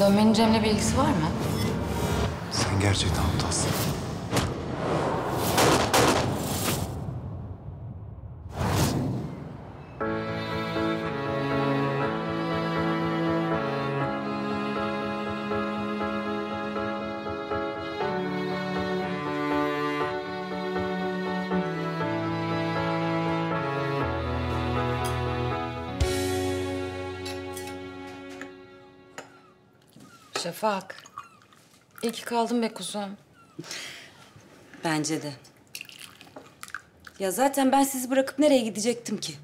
Dönmenin Cem'le bir ilgisi var mı? Sen gerçekten aptalsın. Şafak. İyi ki kaldın be kuzum. Bence de. Ya zaten ben sizi bırakıp nereye gidecektim ki?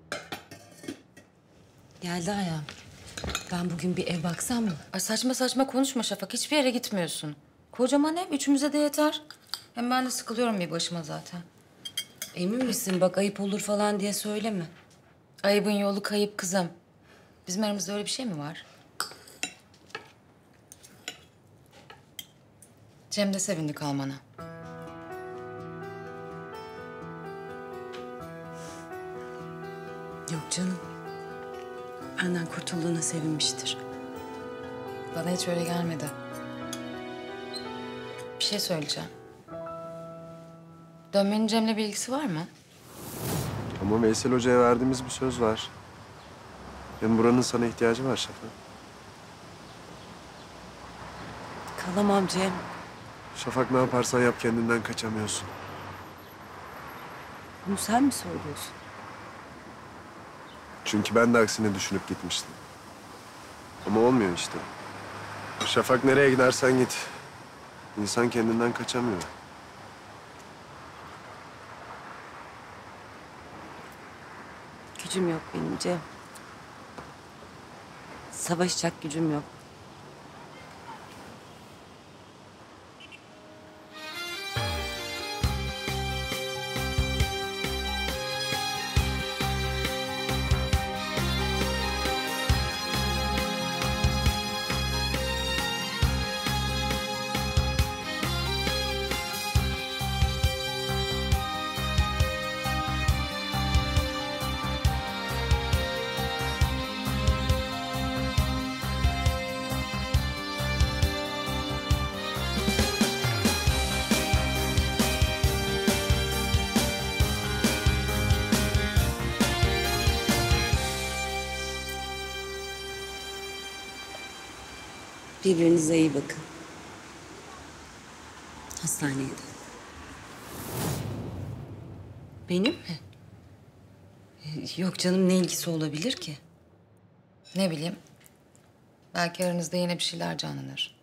Geldi ayağım. Ben bugün bir ev baksam mı? Ay saçma saçma konuşma Şafak. Hiçbir yere gitmiyorsun. Kocaman ev. Üçümüze de yeter. Hem ben de sıkılıyorum bir başıma zaten. Emin misin? Bak ayıp olur falan diye söyleme. Ayıbın yolu kayıp kızım. Bizim aramızda öyle bir şey mi var? Cem de sevindi kalmana. Yok canım. Benden kurtulduğuna sevinmiştir. Bana hiç öyle gelmedi. Bir şey söyleyeceğim. Dönmenin Cem'le bir ilgisi var mı? Ama Veysel Hoca'ya verdiğimiz bir söz var. Hem buranın sana ihtiyacı var Şafak. Kalamam Cem. Şafak ne yaparsan yap kendinden kaçamıyorsun. Bunu sen mi söylüyorsun? Çünkü ben de aksine düşünüp gitmiştim. Ama olmuyor işte. Şafak nereye gidersen git. İnsan kendinden kaçamıyor. Gücüm yok benim Cem. Savaşacak gücüm yok. Birbirinize iyi bakın. Hastaneye de. Benim mi? Yok canım, ne ilgisi olabilir ki? Ne bileyim. Belki aranızda yine bir şeyler canlanır.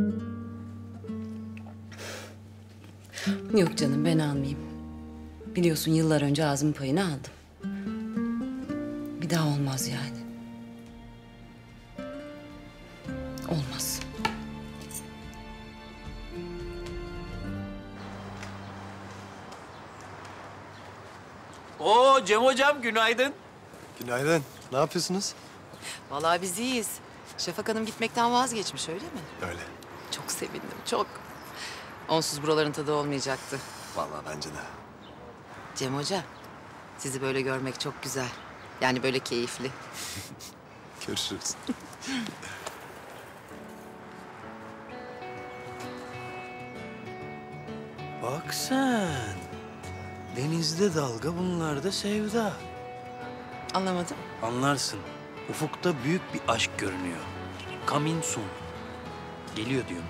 Yok canım, ben almayayım. Biliyorsun yıllar önce ağzımın payını aldım. Bir daha olmaz yani. Olmaz. Oo Cem hocam günaydın. Günaydın. Ne yapıyorsunuz? Vallahi biz iyiyiz. Şafak Hanım gitmekten vazgeçmiş, öyle mi? Öyle. Çok sevindim, çok. Onsuz buraların tadı olmayacaktı. Vallahi bence de. Cem Hoca, sizi böyle görmek çok güzel. Yani böyle keyifli. Görüşürüz. Bak sen. Denizde dalga, bunlarda sevda. Anlamadım. Anlarsın. Ufukta büyük bir aşk görünüyor. Coming soon. Geliyor diyorum.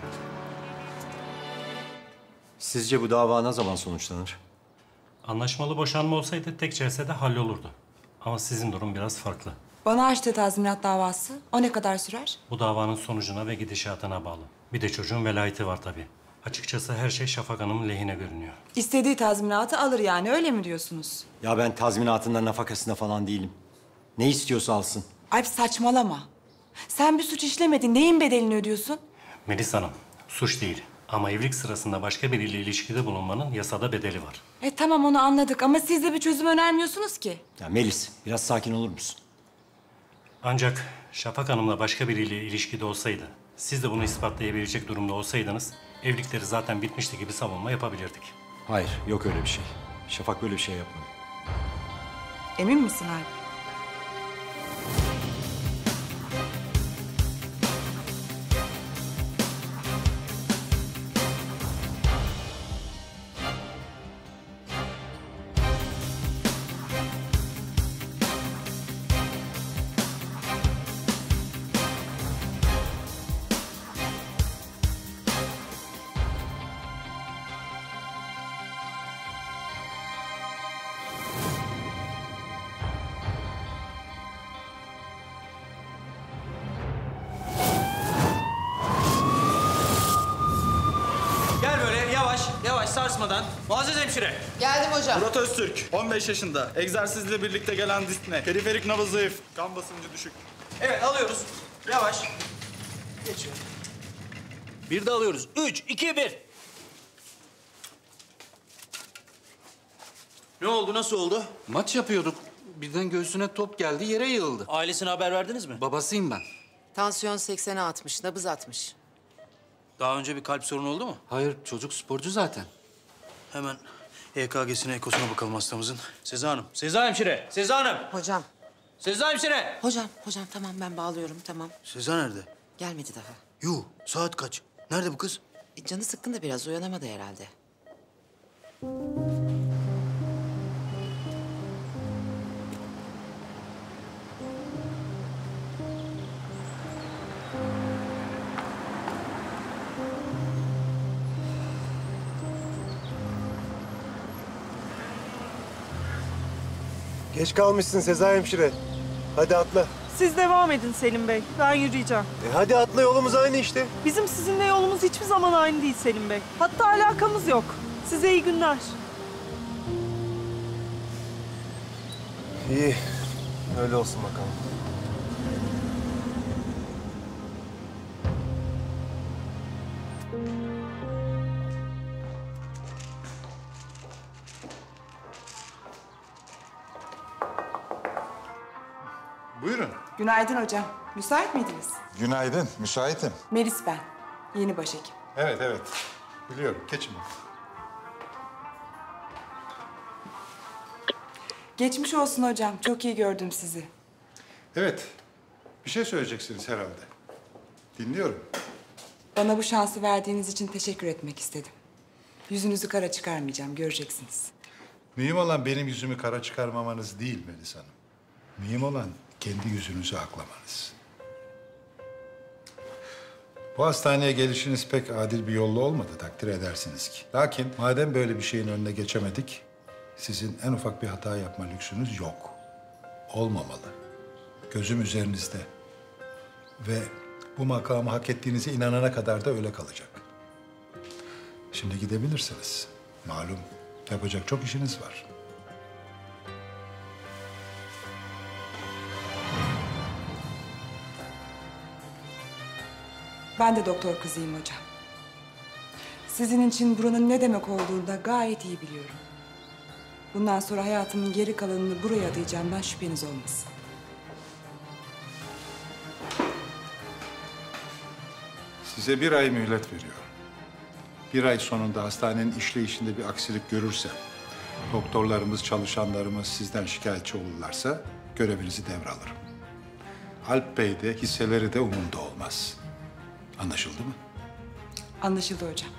Sizce bu dava ne zaman sonuçlanır? Anlaşmalı boşanma olsaydı tek celsede hallolurdu. Ama sizin durum biraz farklı. Bana açtığı tazminat davası. O ne kadar sürer? Bu davanın sonucuna ve gidişatına bağlı. Bir de çocuğun velayeti var tabii. Açıkçası her şey Şafak Hanım'ın lehine görünüyor. İstediği tazminatı alır yani, öyle mi diyorsunuz? Ya ben tazminatında nafakasında falan değilim. Ne istiyorsa alsın. Alp saçmalama. Sen bir suç işlemedin. Neyin bedelini ödüyorsun? Melis Hanım, suç değil. Ama evlilik sırasında başka biriyle ilişkide bulunmanın yasada bedeli var. Tamam, onu anladık ama siz de bir çözüm önermiyorsunuz ki. Ya Melis, biraz sakin olur musun? Ancak Şafak Hanım'la başka biriyle ilişkide olsaydı, siz de bunu ispatlayabilecek durumda olsaydınız, evlilikleri zaten bitmişti gibi savunma yapabilirdik. Hayır, yok öyle bir şey. Şafak böyle bir şey yapmadı. Emin misin Alp? basmadan. Muazzez hemşire. Geldim hocam. Murat Öztürk, 15 yaşında. Egzersizle birlikte gelen dispne. Periferik nabız zayıf. Kan basıncı düşük. Evet, alıyoruz. Yavaş. Geçiyor. Bir de alıyoruz. 3, 2, 1. Ne oldu, nasıl oldu? Maç yapıyorduk. Birden göğsüne top geldi, yere yığıldı. Ailesine haber verdiniz mi? Babasıyım ben. Tansiyon 80'e 60, nabız 60. Daha önce bir kalp sorunu oldu mu? Hayır, çocuk sporcu zaten. Hemen EKG'sine, ekosuna bakalım hastamızın. Seza Hanım. Seza hemşire. Seza Hanım. Hocam, Seza hemşire. hocam tamam ben bağlıyorum tamam. Seza nerede? Gelmedi daha. Yuh, saat kaç? Nerede bu kız? Canı sıkkın da biraz uyanamadı herhalde. Geç kalmışsın Sezai hemşire. Hadi atla. Siz devam edin Selim Bey. Ben yürüyeceğim. Hadi atla, yolumuz aynı işte. Bizim sizinle yolumuz hiçbir zaman aynı değil Selim Bey. Hatta alakamız yok. Size iyi günler. İyi. Öyle olsun bakalım. Buyurun. Günaydın hocam. Müsait miydiniz? Günaydın, müsaitim. Melis ben. Yeni başhekim. Evet, evet. Biliyorum, geçin. Geçmiş olsun hocam. Çok iyi gördüm sizi. Evet, bir şey söyleyeceksiniz herhalde. Dinliyorum. Bana bu şansı verdiğiniz için teşekkür etmek istedim. Yüzünüzü kara çıkarmayacağım, göreceksiniz. Mühim olan benim yüzümü kara çıkarmamanız değil Melis Hanım. Mühim olan kendi yüzünüzü aklamanız. Bu hastaneye gelişiniz pek adil bir yolla olmadı, takdir edersiniz ki. Lakin madem böyle bir şeyin önüne geçemedik, sizin en ufak bir hata yapma lüksünüz yok. Olmamalı. Gözüm üzerinizde. Ve bu makamı hak ettiğinize inanana kadar da öyle kalacak. Şimdi gidebilirsiniz. Malum yapacak çok işiniz var. Ben de doktor kızıyım hocam. Sizin için buranın ne demek olduğunu da gayet iyi biliyorum. Bundan sonra hayatımın geri kalanını buraya adayacağımdan şüpheniz olmasın. Size 1 ay mühlet veriyorum. 1 ay sonunda hastanenin işleyişinde bir aksilik görürsem, doktorlarımız, çalışanlarımız sizden şikayetçi olurlarsa görevinizi devralırım. Alp Bey de hisseleri de umurumda olmaz. Anlaşıldı mı? Anlaşıldı hocam.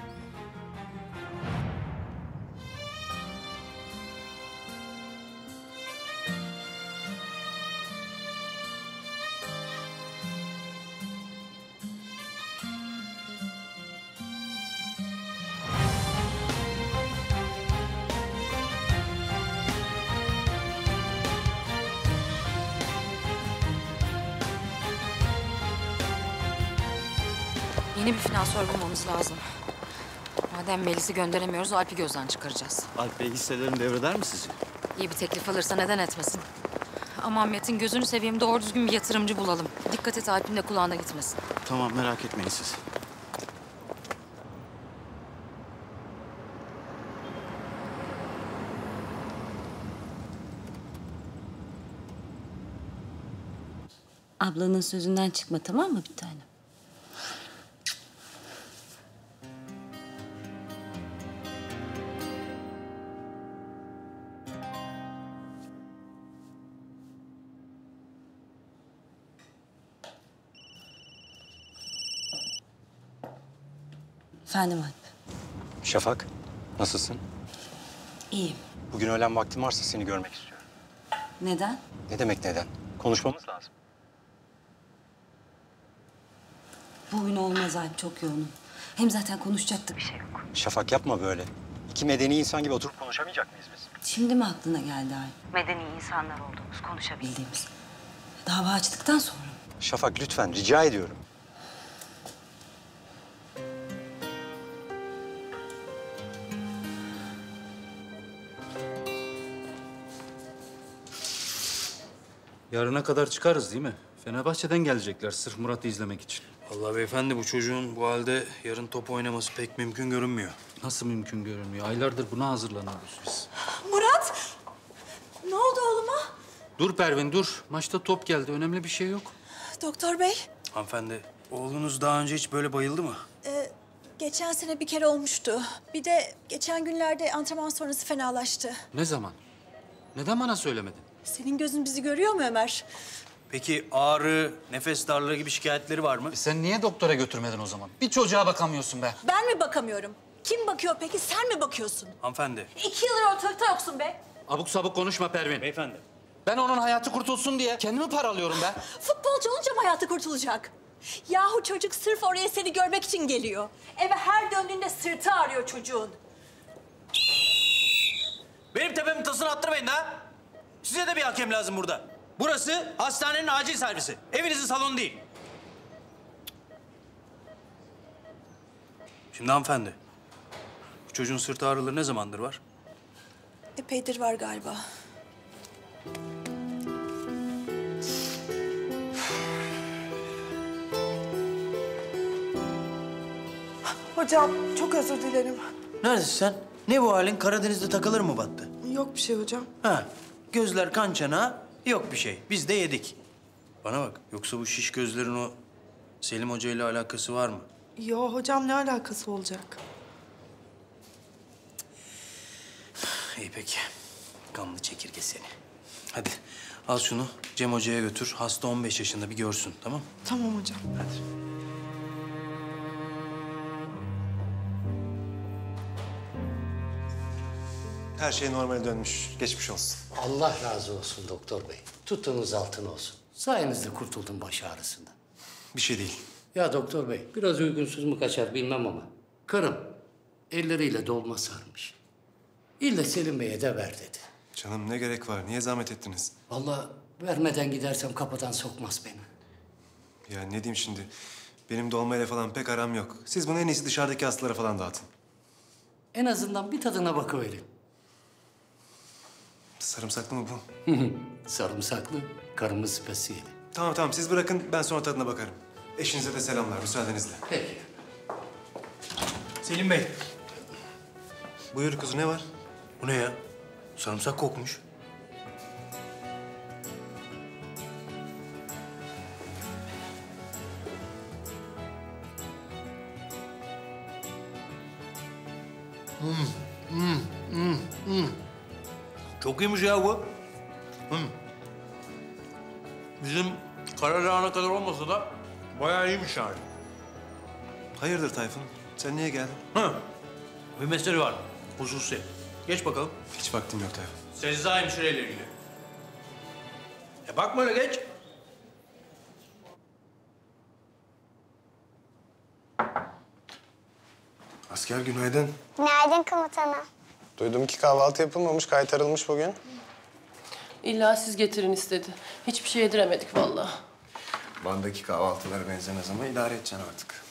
Yeni bir finansör bulmamız lazım. Madem Melis'i gönderemiyoruz, Alp'i gözden çıkaracağız. Alp Bey hisselerini devreder mi sizi? İyi bir teklif alırsa neden etmesin? Aman Metin, gözünü seveyim, doğru düzgün bir yatırımcı bulalım. Dikkat et, Alp'in de kulağına gitmesin. Tamam, merak etmeyin siz. Ablanın sözünden çıkma, tamam mı bir tanem? Efendim Alp. Şafak, nasılsın? İyiyim. Bugün öğlen vaktim varsa seni görmek istiyorum. Neden? Ne demek neden? Konuşmamız lazım. Bugün olmaz Alp, çok yoğunum. Hem zaten konuşacak da bir şey yok. Şafak yapma böyle. İki medeni insan gibi oturup konuşamayacak mıyız biz? Şimdi mi aklına geldi Alp? Medeni insanlar olduğumuz, konuşabildiğimiz. Dava açtıktan sonra. Şafak lütfen, rica ediyorum. Yarına kadar çıkarız değil mi? Fenerbahçe'den gelecekler sırf Murat'ı izlemek için. Vallahi beyefendi bu çocuğun bu halde yarın top oynaması pek mümkün görünmüyor. Nasıl mümkün görünmüyor? Aylardır buna hazırlanıyoruz biz. Murat! Ne oldu oğluma? Dur Pervin dur. Maçta top geldi. Önemli bir şey yok. Doktor bey, Hanımefendi, oğlunuz daha önce hiç böyle bayıldı mı? Geçen sene bir kere olmuştu. Bir de geçen günlerde antrenman sonrası fenalaştı. Ne zaman? Neden bana söylemedin? Senin gözün bizi görüyor mu Ömer? Peki ağrı, nefes darlığı gibi şikayetleri var mı? Sen niye doktora götürmedin o zaman? Bir çocuğa bakamıyorsun be. Ben mi bakamıyorum? Kim bakıyor peki? Sen mi bakıyorsun? Hanımefendi. 2 yıldır ortalıkta yoksun be. Abuk sabuk konuşma Pervin. Beyefendi. Ben onun hayatı kurtulsun diye kendimi paralıyorum be. Futbolcu olunca mı hayatı kurtulacak? Yahu çocuk sırf oraya seni görmek için geliyor. Eve her döndüğünde sırtı ağrıyor çocuğun. Benim tepemin tasını attırmayın ha. Size de bir hakem lazım burada. Burası hastanenin acil servisi. Evinizin salonu değil. Şimdi hanımefendi, bu çocuğun sırt ağrıları ne zamandır var? Epeydir var galiba. Hocam çok özür dilerim. Neredesin sen? Ne bu halin? Karadeniz'de takılır mı battı? Yok bir şey hocam. Ha, gözler kan çanağı, yok bir şey. Biz de yedik. Bana bak, yoksa bu şiş gözlerin o Selim Hoca ile alakası var mı? Yo hocam ne alakası olacak? İyi peki. Kanlı çekirge seni. Hadi al şunu Cem Hoca'ya götür. Hasta 15 yaşında bir görsün, tamam? Tamam hocam. Hadi. Her şey normale dönmüş. Geçmiş olsun. Allah razı olsun doktor bey. Tutunuz altın olsun. Sayenizde kurtuldum baş ağrısından. Bir şey değil. Ya doktor bey, biraz uygunsuz mu kaçar bilmem ama karım elleriyle dolma sarmış. İlle Selim Bey'e de ver dedi. Canım ne gerek var? Niye zahmet ettiniz? Vallahi vermeden gidersem kapıdan sokmaz beni. Ya ne diyeyim şimdi? Benim dolmayla falan pek aram yok. Siz bunu en iyisi dışarıdaki hastalara falan dağıtın. En azından bir tadına bakıverin. Sarımsaklı mı bu? Sarımsaklı, karımın spesiyeli. Tamam tamam siz bırakın ben sonra tadına bakarım. Eşinize de selamlar müsaadenizle. Peki. Selim Bey. Buyur kuzu ne var? Bu ne ya? Sarımsak kokmuş. Çok iyiymiş ya bu. Bizim Karalahana kadar olmasa da bayağı iyiymiş yani. Hayırdır Tayfun? Sen niye geldin? Ha, bir mesele var. Hususi. Geç bakalım. Hiç vaktim yok Tayfun. Sezai hemşireyle ilgili. Bakma öyle geç. Asker günaydın. Günaydın komutanım. Duydum ki kahvaltı yapılmamış, kaytarılmış bugün. İlla siz getirin istedi. Hiçbir şey yediremedik vallahi. Van'daki kahvaltılara benzemez ama idare edeceksin artık.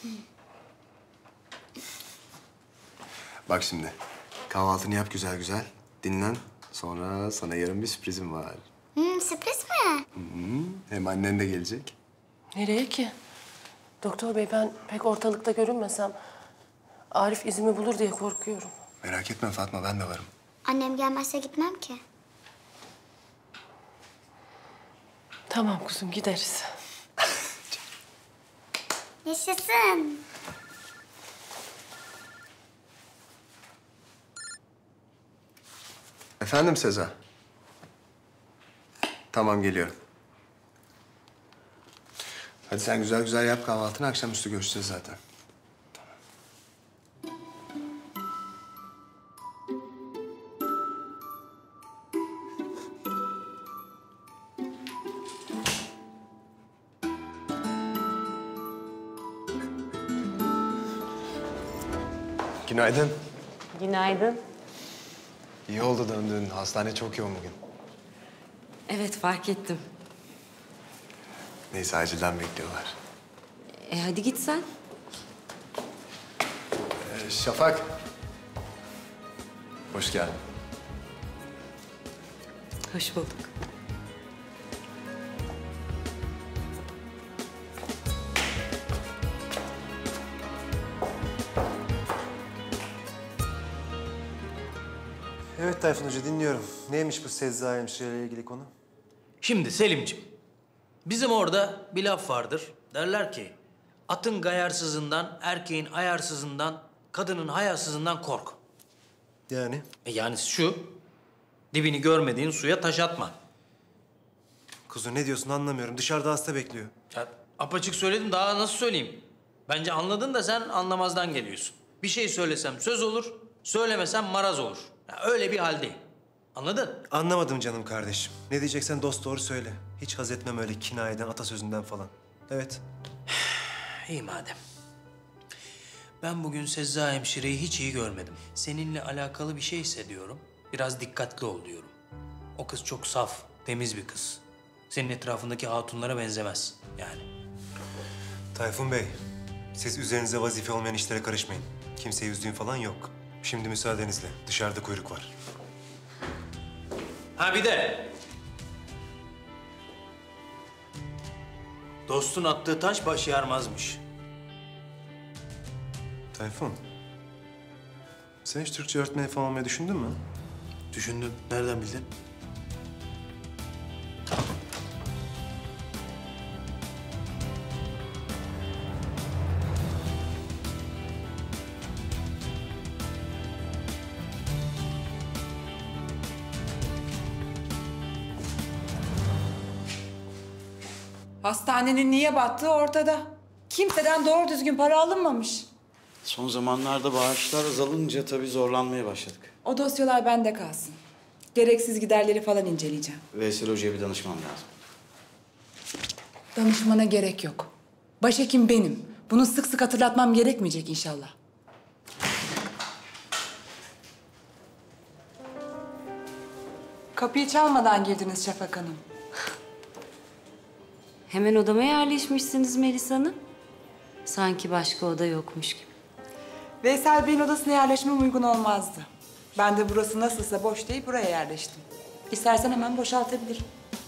Bak şimdi, kahvaltını yap güzel güzel, dinlen. Sonra sana yarın bir sürprizim var. Sürpriz mi? Hem annen de gelecek. Nereye ki? Doktor bey ben pek ortalıkta görünmesem Arif izimi bulur diye korkuyorum. Merak etme Fatma, ben de varım. Annem gelmezse gitmem ki. Tamam kuzum gideriz. Yaşasın. Efendim Seza? Tamam, geliyorum. Hadi sen güzel güzel yap kahvaltını, akşamüstü görüşeceğiz zaten. Günaydın. Günaydın. İyi oldu döndün. Hastane çok yoğun bugün. Evet, fark ettim. Neyse, acilden bekliyorlar. Hadi git sen. Şafak. Hoş geldin. Hoş bulduk. Evet Tayfun Hoca dinliyorum. Neymiş bu Sezai hemşireyle ilgili konu? Şimdi Selim'ciğim, bizim orada bir laf vardır. Derler ki, atın gayarsızından, erkeğin ayarsızından, kadının hayasızından kork. Yani? Yani şu, dibini görmediğin suya taş atma. Kuzu ne diyorsun anlamıyorum. Dışarıda hasta bekliyor. Ya, apaçık söyledim, daha nasıl söyleyeyim? Bence anladın da sen anlamazdan geliyorsun. Bir şey söylesem söz olur, söylemesem maraz olur. Ya, öyle bir haldeyim. Anladın? Anlamadım canım kardeşim. Ne diyeceksen dost doğru söyle. Hiç haz etmem öyle kinayeden, atasözünden falan. Evet. İyi madem. Ben bugün Sezai hemşireyi hiç iyi görmedim. Seninle alakalı bir şey hissediyorum. Biraz dikkatli ol diyorum. O kız çok saf, temiz bir kız. Senin etrafındaki hatunlara benzemez yani. Tayfun Bey, siz üzerinize vazife olmayan işlere karışmayın. Kimseyi üzdüğün falan yok. Şimdi müsaadenizle. Dışarıda kuyruk var. Ha bir de. Dostun attığı taş baş yarmazmış. Tayfun, sen hiç Türkçe öğretmeni falan olmayı düşündün mü? Düşündüm. Nereden bildin? Hastanenin niye battığı ortada. Kimseden doğru düzgün para alınmamış. Son zamanlarda bağışlar azalınca tabii zorlanmaya başladık. O dosyalar bende kalsın. Gereksiz giderleri falan inceleyeceğim. Veysel Hoca'ya bir danışmam lazım. Danışmana gerek yok. Başhekim benim. Bunu sık sık hatırlatmam gerekmeyecek inşallah. Kapıyı çalmadan girdiniz Şafak Hanım. Hemen odama yerleşmişsiniz Melisa Hanım. Sanki başka oda yokmuş gibi. Veysel Bey'in odasına yerleşmem uygun olmazdı. Ben de burası nasılsa boş deyip buraya yerleştim. İstersen hemen boşaltabilirim.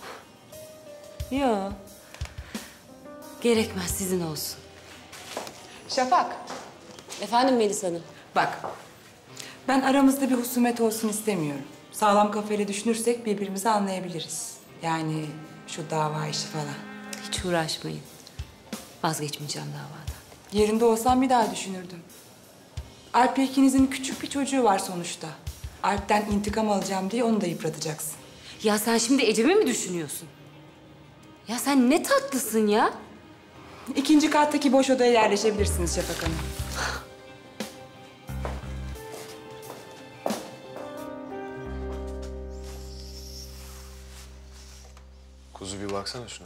Yok. Gerekmez, sizin olsun. Şafak. Efendim Melisa Hanım? Bak, ben aramızda bir husumet olsun istemiyorum. Sağlam kafayla düşünürsek birbirimizi anlayabiliriz. Yani şu dava işi falan. Hiç uğraşmayın. Vazgeçmeyeceğim davadan. Yerinde olsam bir daha düşünürdüm. Alp'le ikinizin küçük bir çocuğu var sonuçta. Alp'ten intikam alacağım diye onu da yıpratacaksın. Ya sen şimdi Ecem'i mi düşünüyorsun? Ya sen ne tatlısın ya. İkinci kattaki boş odaya yerleşebilirsiniz Şafak Hanım. Kuzu bir baksana şuna.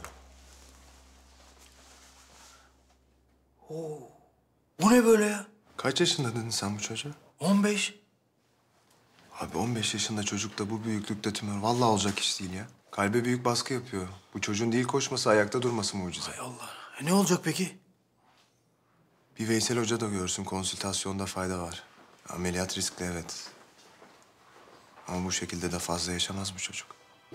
Oo. Bu ne böyle ya? Kaç yaşında dedin sen bu çocuğa? 15. Abi 15 yaşında çocukta bu büyüklükte tümör vallahi olacak iş değil ya. Kalbe büyük baskı yapıyor. Bu çocuğun değil koşması, ayakta durması mucize. Hay Allah. Ne olacak peki? Bir Veysel Hoca da görsün, konsültasyonda fayda var. Ameliyat riskli evet. Ama bu şekilde de fazla yaşamaz bu çocuk.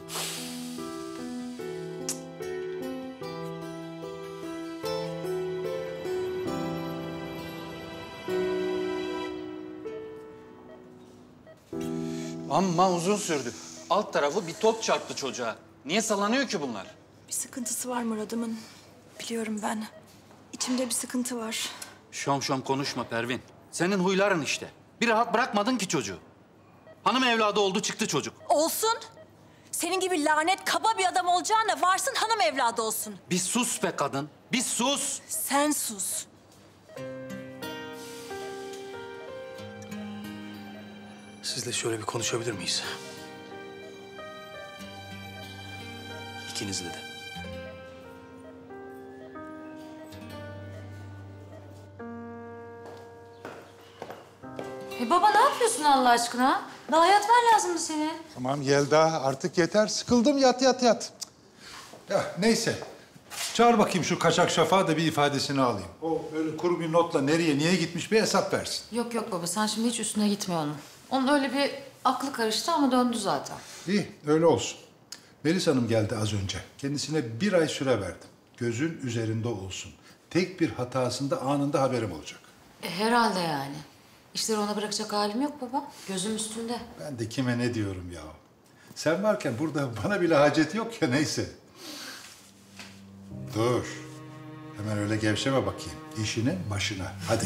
Amma uzun sürdü. Alt tarafı bir top çarptı çocuğa. Niye sallanıyor ki bunlar? Bir sıkıntısı var Murad'ımın. Biliyorum ben. İçimde bir sıkıntı var. Şom şom konuşma Pervin. Senin huyların işte. Bir rahat bırakmadın ki çocuğu. Hanım evladı oldu çıktı çocuk. Olsun. Senin gibi lanet kaba bir adam olacağına varsın hanım evladı olsun. Bir sus be kadın. Bir sus. Sen sus. Sizle şöyle bir konuşabilir miyiz? İkinizle de. Baba ne yapıyorsun Allah aşkına? Daha yatman lazımdı senin. Tamam Yelda artık yeter. Sıkıldım yat yat yat. Ya neyse. Çağır bakayım şu kaçak Şafak'ı da bir ifadesini alayım. O öyle kuru bir notla nereye niye gitmiş bir hesap versin. Yok yok baba sen şimdi hiç üstüne gitme onun. Onun öyle bir aklı karıştı ama döndü zaten. İyi öyle olsun. Melis Hanım geldi az önce. Kendisine 1 ay süre verdim. Gözün üzerinde olsun. Tek bir hatasında anında haberim olacak. Herhalde yani. İşleri ona bırakacak halim yok baba. Gözüm üstünde. Ben de kime ne diyorum ya? Sen varken burada bana bile hacet yok ya, neyse. Dur. Hemen öyle gevşeme bakayım. İşinin başına. Hadi.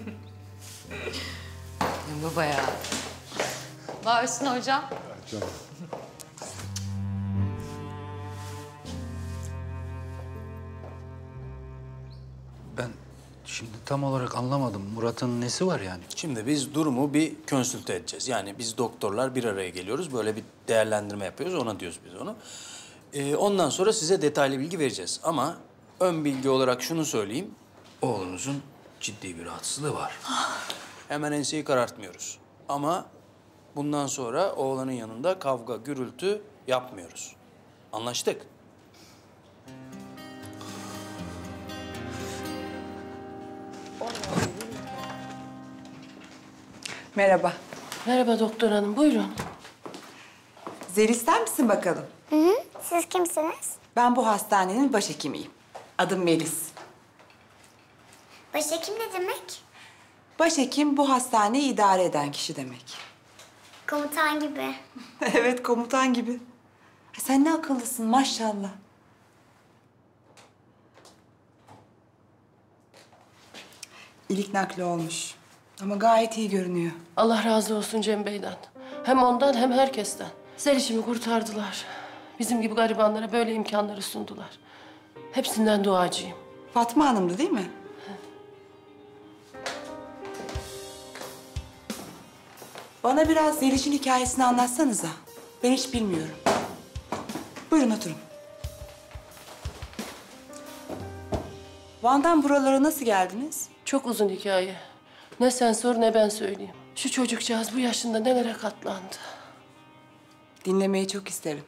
Ya baba ya. Bağırsın hocam. Canım. Ben şimdi tam olarak anlamadım. Murat'ın nesi var yani? Şimdi biz durumu bir konsülte edeceğiz. Yani biz doktorlar bir araya geliyoruz. Böyle bir değerlendirme yapıyoruz. Ona diyoruz biz onu. Ondan sonra size detaylı bilgi vereceğiz. Ama ön bilgi olarak şunu söyleyeyim. Oğlunuzun ciddi bir rahatsızlığı var. Hemen enseyi karartmıyoruz. Ama bundan sonra oğlanın yanında kavga, gürültü yapmıyoruz. Anlaştık. Merhaba. Merhaba doktor hanım, buyurun. Zeliş sen misin bakalım? Hı hı. Siz kimsiniz? Ben bu hastanenin başhekimiyim. Adım Melis. Başhekim ne demek? Başhekim bu hastaneyi idare eden kişi demek. Komutan gibi. Evet, komutan gibi. Ha, sen ne akıllısın maşallah. İlik nakli olmuş. Ama gayet iyi görünüyor. Allah razı olsun Cem Bey'den. Hem ondan hem herkesten. Zeliş'imi kurtardılar. Bizim gibi garibanlara böyle imkanları sundular. Hepsinden duacıyım. Fatma Hanım'dı değil mi? Bana biraz Zeliş'in hikayesini anlatsanıza. Ben hiç bilmiyorum. Buyurun oturun. Van'dan buralara nasıl geldiniz? Çok uzun hikaye. Ne sen sor ne ben söyleyeyim. Şu çocukcağız bu yaşında nelere katlandı. Dinlemeyi çok isterim.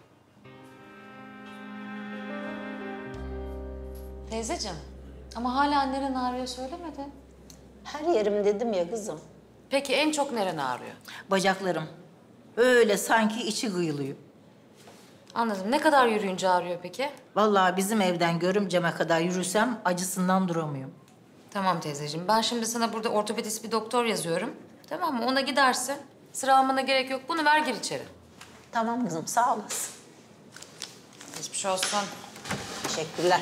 Teyzeciğim ama hala neren ağrıyor söylemedi. Her yerim dedim ya kızım. Peki en çok neren ağrıyor? Bacaklarım. Öyle sanki içi kıyılıyor. Anladım. Ne kadar yürüyünce ağrıyor peki? Vallahi bizim evden görümceme kadar yürüsem acısından duramıyorum. Tamam teyzeciğim. Ben şimdi sana burada ortopedist bir doktor yazıyorum. Tamam mı? Ona gidersin. Sıra almana gerek yok. Bunu ver gir içeri. Tamam kızım, sağ olasın. Geçmiş olsun. Teşekkürler.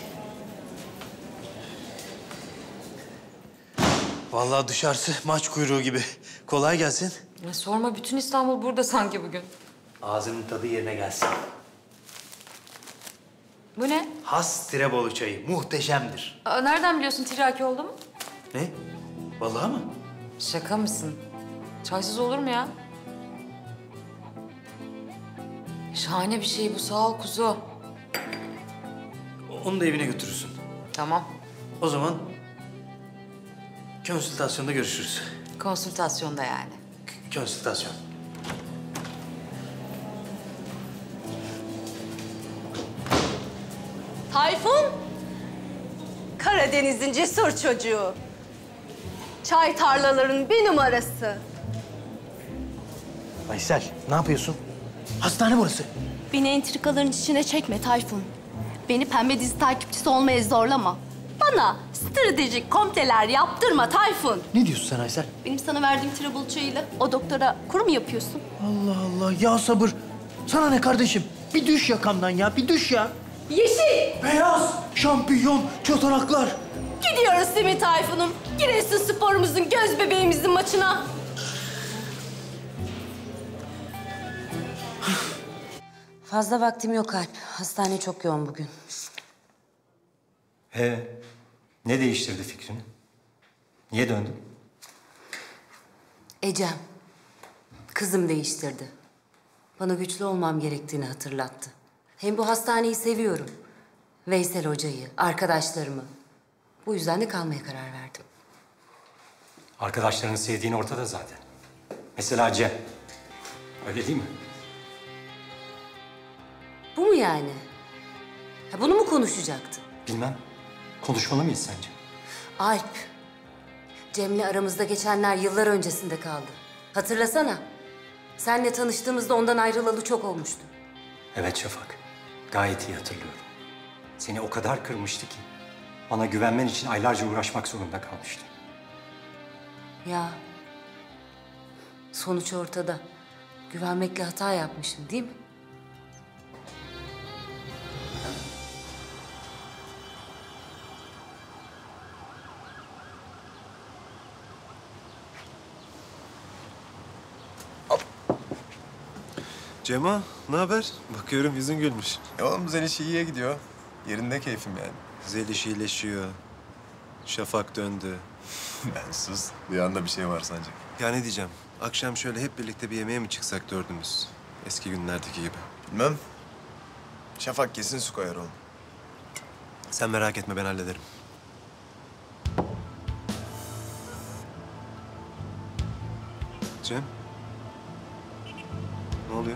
Vallahi dışarısı maç kuyruğu gibi. Kolay gelsin. Ya sorma. Bütün İstanbul burada sanki bugün. Ağzının tadı yerine gelsin. Bu ne? Has Tirebolu çayı. Muhteşemdir. Aa, nereden biliyorsun tiryaki oldu mu? Ne? Vallahi mı? Şaka mısın? Çaysız olur mu ya? Şahane bir şey bu. Sağ ol kuzu. Onu da evine götürürsün. Tamam. O zaman konsültasyonda görüşürüz. Konsültasyonda yani. Konsültasyon. Tayfun, Karadeniz'in cesur çocuğu. Çay tarlalarının bir numarası. Aysel, ne yapıyorsun? Hastane burası. Beni entrikaların içine çekme Tayfun. Beni pembe dizi takipçisi olmaya zorlama. Bana stratejik komteler yaptırma Tayfun. Ne diyorsun sen Aysel? Benim sana verdiğim trebul çayıyla o doktora kuru mu yapıyorsun? Allah Allah, ya sabır. Sana ne kardeşim? Bir düş yakamdan ya, bir düş ya. Yeşil! Beyaz, şampiyon, çotanaklar. Gidiyoruz değil mi Tayfun'um? Giresunspor'umuzun, göz bebeğimizin maçına. Fazla vaktim yok Alp. Hastane çok yoğun bugün. Ne değiştirdi fikrini? Niye döndün? Ecem. Kızım değiştirdi. Bana güçlü olmam gerektiğini hatırlattı. Hem bu hastaneyi seviyorum. Veysel Hoca'yı, arkadaşlarımı. Bu yüzden de kalmaya karar verdim. Arkadaşlarını sevdiğin ortada zaten. Mesela Cem. Öyle değil mi? Bu mu yani? Ha, bunu mu konuşacaktın? Bilmem. Konuşmalı mıyız sence? Alp, Cem'le aramızda geçenler yıllar öncesinde kaldı. Hatırlasana. Seninle tanıştığımızda ondan ayrılalı çok olmuştu. Evet Şafak. Gayet iyi hatırlıyorum. Seni o kadar kırmıştı ki bana güvenmen için aylarca uğraşmak zorunda kalmıştım. Ya Sonuç ortada. Güvenmekle hata yapmışım değil mi? Cema, ne haber? Bakıyorum yüzün gülmüş. Oğlum Zeliş iyiye gidiyor. Yerinde keyfim yani. Zeliş iyileşiyor. Şafak döndü. Ben sus. Rüyanda bir şey var sence? Ya ne diyeceğim? Akşam şöyle hep birlikte bir yemeğe mi çıksak dördümüz? Eski günlerdeki gibi. Bilmem. Şafak kesin su koyar oğlum. Sen merak etme, ben hallederim. Cem? Ne oluyor?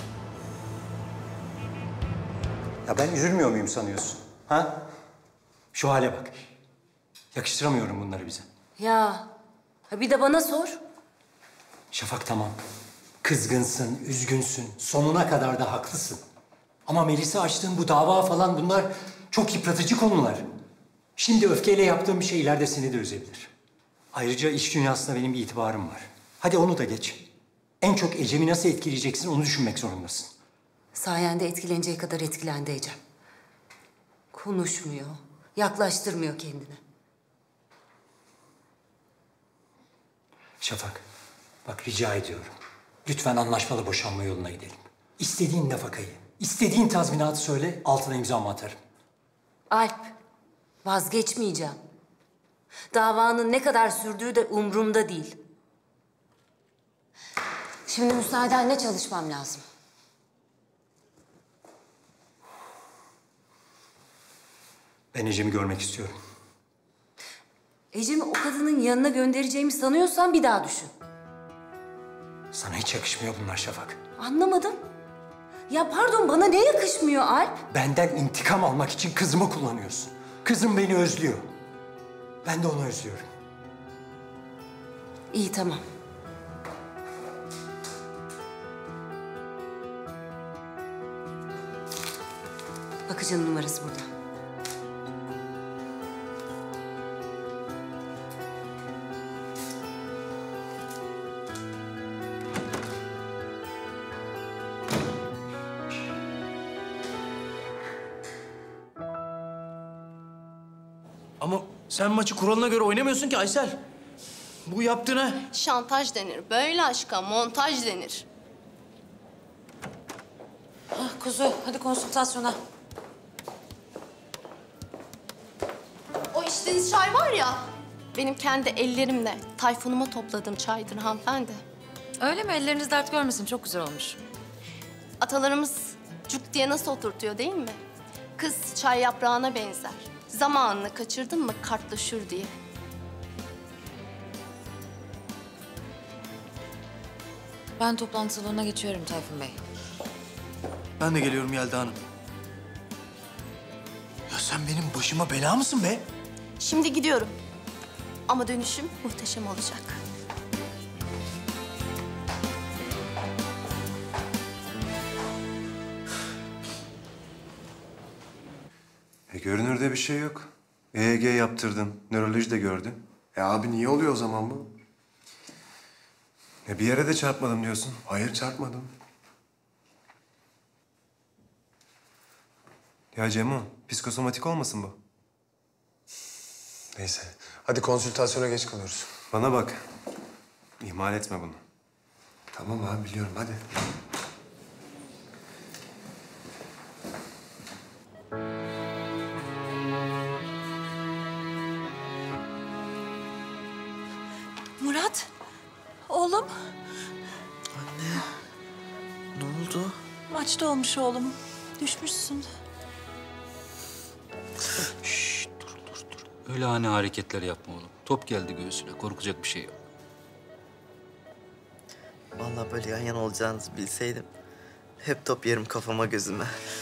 Ya ben üzülmüyor muyum sanıyorsun? Ha? Şu hale bak. Yakıştıramıyorum bunları bize. Ya bir de bana sor. Şafak tamam. Kızgınsın, üzgünsün. Sonuna kadar da haklısın. Ama Melis'e açtığın bu dava falan bunlar çok yıpratıcı konular. Şimdi öfkeyle yaptığım bir şey ileride seni de üzebilir. Ayrıca iş dünyasında benim bir itibarım var. Hadi onu da geç. En çok Ecem'i nasıl etkileyeceksin onu düşünmek zorundasın. Sayende etkileneceği kadar etkilendi Ecem. Konuşmuyor, yaklaştırmıyor kendini. Şafak, bak rica ediyorum. Lütfen anlaşmalı boşanma yoluna gidelim. İstediğin nafakayı, istediğin tazminatı söyle, altına imzamı atarım. Alp, vazgeçmeyeceğim. Davanın ne kadar sürdüğü de umurumda değil. Şimdi müsaadenle çalışmam lazım. Ben Ecem'i görmek istiyorum. Ecem'i o kadının yanına göndereceğimi sanıyorsan bir daha düşün. Sana hiç yakışmıyor bunlar Şafak. Anlamadım. Ya pardon, bana ne yakışmıyor Alp? Benden intikam almak için kızımı kullanıyorsun. Kızım beni özlüyor. Ben de onu özlüyorum. İyi, tamam. Bakıcının numarası burada. Ama sen maçı kuralına göre oynamıyorsun ki Aysel. Bu yaptığına... Şantaj denir. Böyle aşka montaj denir. Kuzu, hadi konsültasyona. O içtiğiniz çay var ya, benim kendi ellerimle Tayfun'uma topladığım çaydır hanımefendi. Öyle mi? Elleriniz dert görmesin. Çok güzel olmuş. Atalarımız cuk diye nasıl oturtuyor değil mi? Kız çay yaprağına benzer. Zamanını kaçırdın mı kartlaşır diye. Ben toplantı salonuna geçiyorum Tayfun Bey. Ben de geliyorum Yelda Hanım. Ya sen benim başıma bela mısın be? Şimdi gidiyorum. Ama dönüşüm muhteşem olacak. Görünürde bir şey yok. EEG yaptırdın, nöroloji de gördün. Abi niye oluyor o zaman bu? Bir yere de çarpmadım diyorsun. Hayır, çarpmadım. Ya Cemo, psikosomatik olmasın bu? Neyse, hadi konsültasyona geç kalıyoruz. Bana bak, ihmal etme bunu. Tamam abi, biliyorum, hadi. Murat, oğlum. Anne, ne oldu? Maçta olmuş oğlum. Düşmüşsün. Öyle hani hareketler yapma oğlum. Top geldi göğsüne. Korkacak bir şey yok. Vallahi böyle yan yana olacağınızı bilseydim hep top yerim kafama gözüme.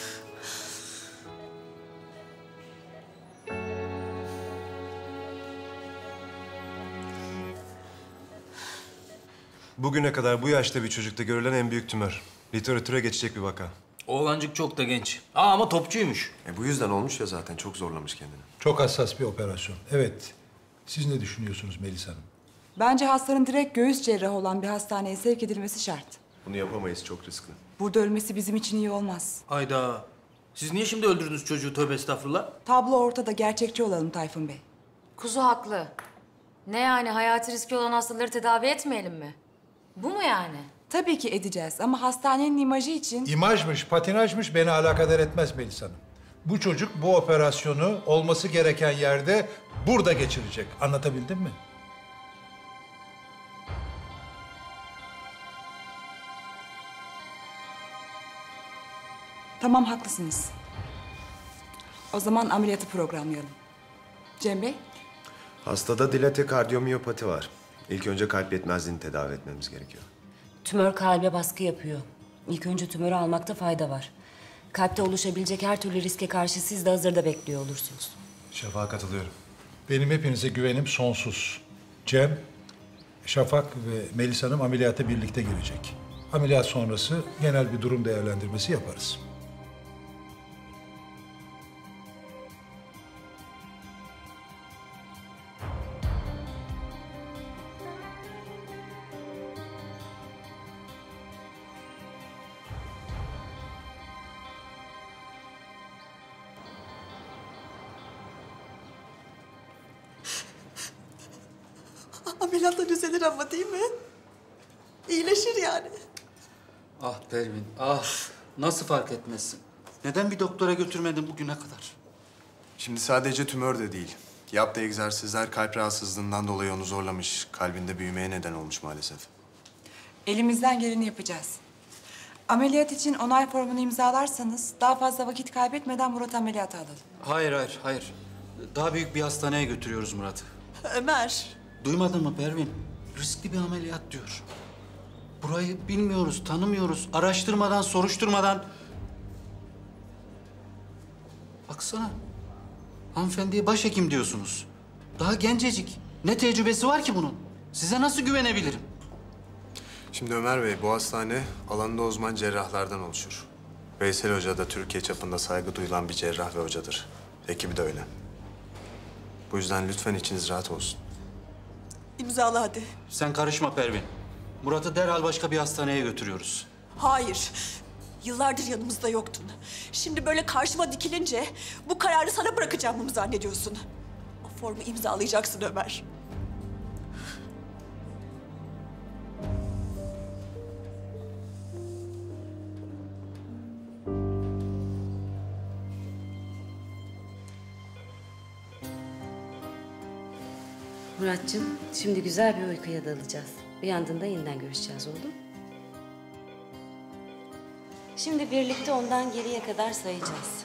Bugüne kadar bu yaşta bir çocukta görülen en büyük tümör. Literatüre geçecek bir vaka. Oğlancık çok da genç. Ama topçuymuş. Bu yüzden olmuş ya zaten. Çok zorlamış kendini. Çok hassas bir operasyon. Evet. Siz ne düşünüyorsunuz Melis Hanım? Bence hastanın direkt göğüs cerrahı olan bir hastaneye sevk edilmesi şart. Bunu yapamayız, çok riskli. Burada ölmesi bizim için iyi olmaz. Hayda. Siz niye şimdi öldürdünüz çocuğu, tövbe estağfurullah? Tablo ortada, gerçekçi olalım Tayfun Bey. Kuzu haklı. Ne yani, hayati riski olan hastaları tedavi etmeyelim mi? Bu mu yani? Tabii ki edeceğiz ama hastanenin imajı için... İmajmış, patinajmış beni alakadar etmez Melis Hanım. Bu çocuk bu operasyonu olması gereken yerde burada geçirecek. Anlatabildim mi? Tamam, haklısınız. O zaman ameliyatı programlayalım. Cem Bey? Hastada dilate kardiyomiyopati var. İlk önce kalp yetmezliğini tedavi etmemiz gerekiyor. Tümör kalbe baskı yapıyor. İlk önce tümörü almakta fayda var. Kalpte oluşabilecek her türlü riske karşı siz de hazırda bekliyor olursunuz. Şafak'a katılıyorum. Benim hepinize güvenim sonsuz. Cem, Şafak ve Melis Hanım ameliyata birlikte girecek. Ameliyat sonrası genel bir durum değerlendirmesi yaparız. Ameliyatla düzelir ama değil mi? İyileşir yani. Ah Pervin, ah. Nasıl fark etmezsin? Neden bir doktora götürmedin bugüne kadar? Şimdi sadece tümör de değil. Yaptığı egzersizler kalp rahatsızlığından dolayı onu zorlamış. Kalbinde büyümeye neden olmuş maalesef. Elimizden geleni yapacağız. Ameliyat için onay formunu imzalarsanız daha fazla vakit kaybetmeden Murat'ı ameliyata alalım. Hayır. Daha büyük bir hastaneye götürüyoruz Murat'ı. Ömer. Duymadın mı Pervin? Riskli bir ameliyat diyor. Burayı bilmiyoruz, tanımıyoruz. Araştırmadan, soruşturmadan... Baksana. Hanımefendiye başhekim diyorsunuz. Daha gencecik. Ne tecrübesi var ki bunun? Size nasıl güvenebilirim? Şimdi Ömer Bey, bu hastane alanında uzman cerrahlardan oluşur. Veysel Hoca da Türkiye çapında saygı duyulan bir cerrah ve hocadır. Ekibi de öyle. Bu yüzden lütfen içiniz rahat olsun. İmzala hadi. Sen karışma Pervin. Murat'ı derhal başka bir hastaneye götürüyoruz. Hayır. Yıllardır yanımızda yoktun. Şimdi böyle karşıma dikilince bu kararı sana bırakacağımı mı zannediyorsun? O formu imzalayacaksın Ömer. Muratcığım, şimdi güzel bir uykuya dalacağız. Uyandığında yeniden görüşeceğiz, oldu mu? Şimdi birlikte ondan geriye kadar sayacağız.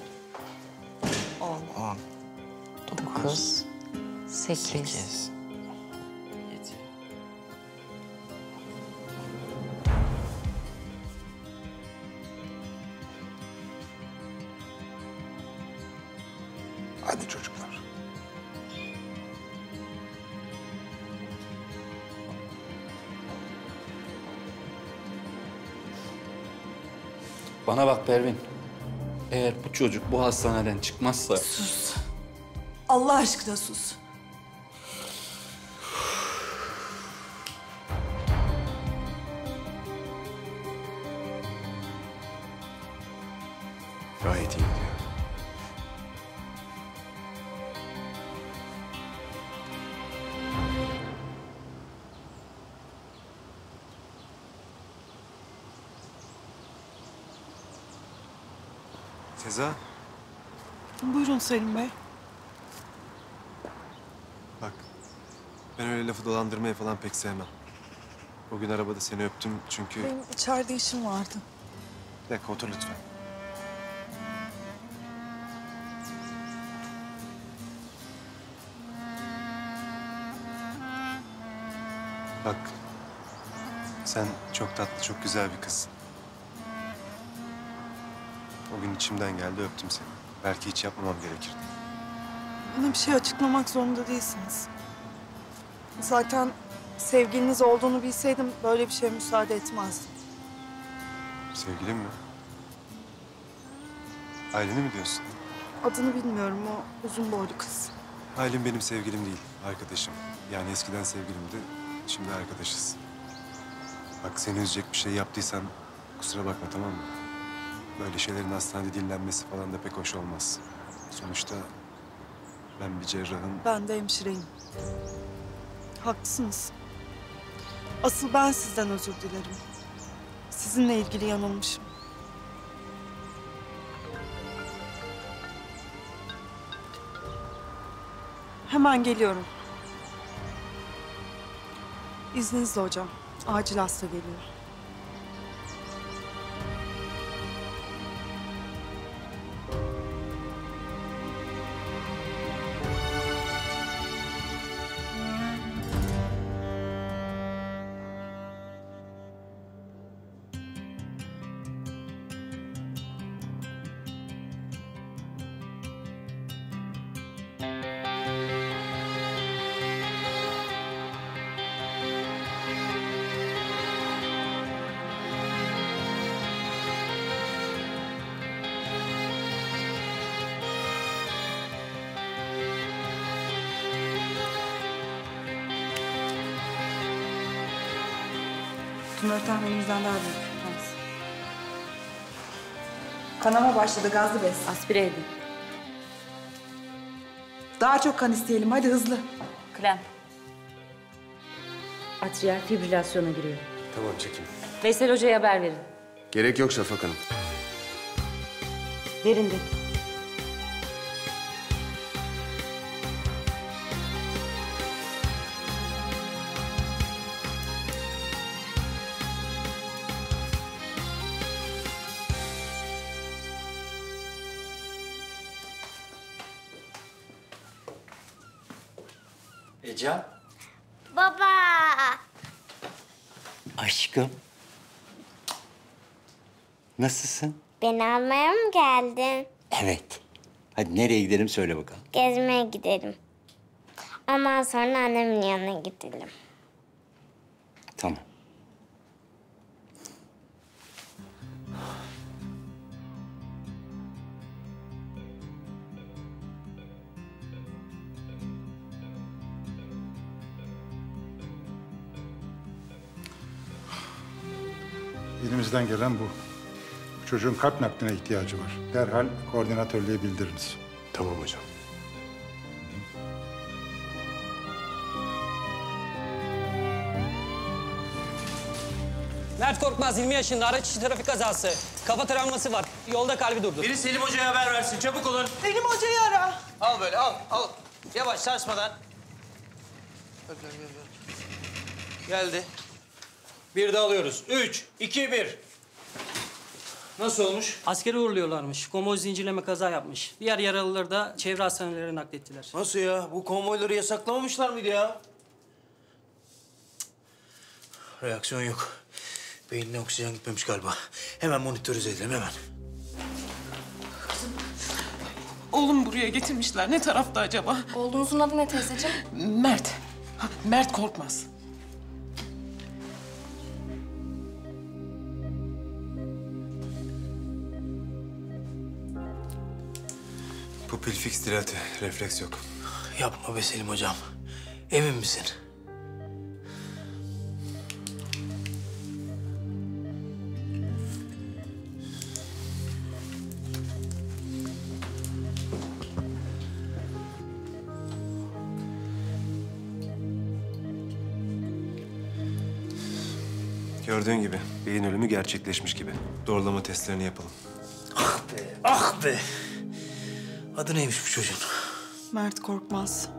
10, 9, 8, 7. Hadi çocuklar. Bana bak Pervin. Eğer bu çocuk bu hastaneden çıkmazsa... Sus. Allah aşkına sus. Gayet iyi gidiyor. Seza, Buyurun Selim Bey. bak. Ben öyle lafı dolandırmayı falan pek sevmem. O gün arabada seni öptüm çünkü... Benim içeride işim vardı. Bir dakika, otur lütfen. Bak, sen çok tatlı, çok güzel bir kızsın. O gün içimden geldi, öptüm seni. Belki hiç yapmamam gerekirdi. Bana bir şey açıklamak zorunda değilsiniz. Zaten sevgiliniz olduğunu bilseydim böyle bir şeye müsaade etmezdim. Sevgilin mi? Aylin'i mi diyorsun? Adını bilmiyorum, o uzun boylu kız. Aylin benim sevgilim değil, arkadaşım. Yani eskiden sevgilimdi, şimdi arkadaşız. Bak seni üzecek bir şey yaptıysam kusura bakma, tamam mı? Böyle şeylerin hastanede dinlenmesi falan da pek hoş olmaz. Sonuçta ben bir cerrahım. Ben de hemşireyim. Haklısınız. Asıl ben sizden özür dilerim. Sizinle ilgili yanılmışım. Hemen geliyorum. İzninizle hocam. Acil hasta geliyor. Tümör tahminimizden daha büyük. Yalnız. Kanama başladı, gazlı bez. Aspire edin. Daha çok kan isteyelim, hadi hızlı. Klem. Atriyal fibrilasyona giriyor. Tamam, çekin. Veysel Hoca'ya haber verin. Gerek yok Şafak Hanım. Verin de. Ecem. Baba. Aşkım. Nasılsın? Beni almaya mı geldin? Evet. Hadi nereye gidelim söyle bakalım. Gezmeye gidelim. Ondan sonra annemin yanına gidelim. Tamam. Elimizden gelen bu. Bu çocuğun kalp nakline ihtiyacı var. Derhal koordinatörlüğe bildiriniz. Tamam hocam. Mert Korkmaz 20 yaşında, araç içi trafik kazası. Kafa travması var. Yolda kalbi durdu. Biri Selim Hoca'ya haber versin. Çabuk olun. Selim Hoca'yı ara. Al böyle, al. Yavaş, sarsmadan. Geldi. Bir de alıyoruz. 3, 2, 1. Nasıl olmuş? Askeri uğurluyorlarmış. Konvoy zincirleme kaza yapmış. Diğer yaralıları da çevre hastanelere naklettiler. Nasıl ya? Bu konvoyları yasaklamamışlar mıydı ya? Reaksiyon yok. Beynine oksijen gitmemiş galiba. Hemen monitörize edelim, hemen. Oğlum buraya getirmişler. Ne tarafta acaba? Oğlunuzun adı ne teyzeciğim? Mert. Mert Korkmaz. Pupil fix dilate, refleks yok. Yapma be Selim hocam. Emin misin? Gördüğün gibi beyin ölümü gerçekleşmiş gibi. Doğrulama testlerini yapalım. Ah be, ah be. Adı neymiş bu çocuğun? Mert Korkmaz.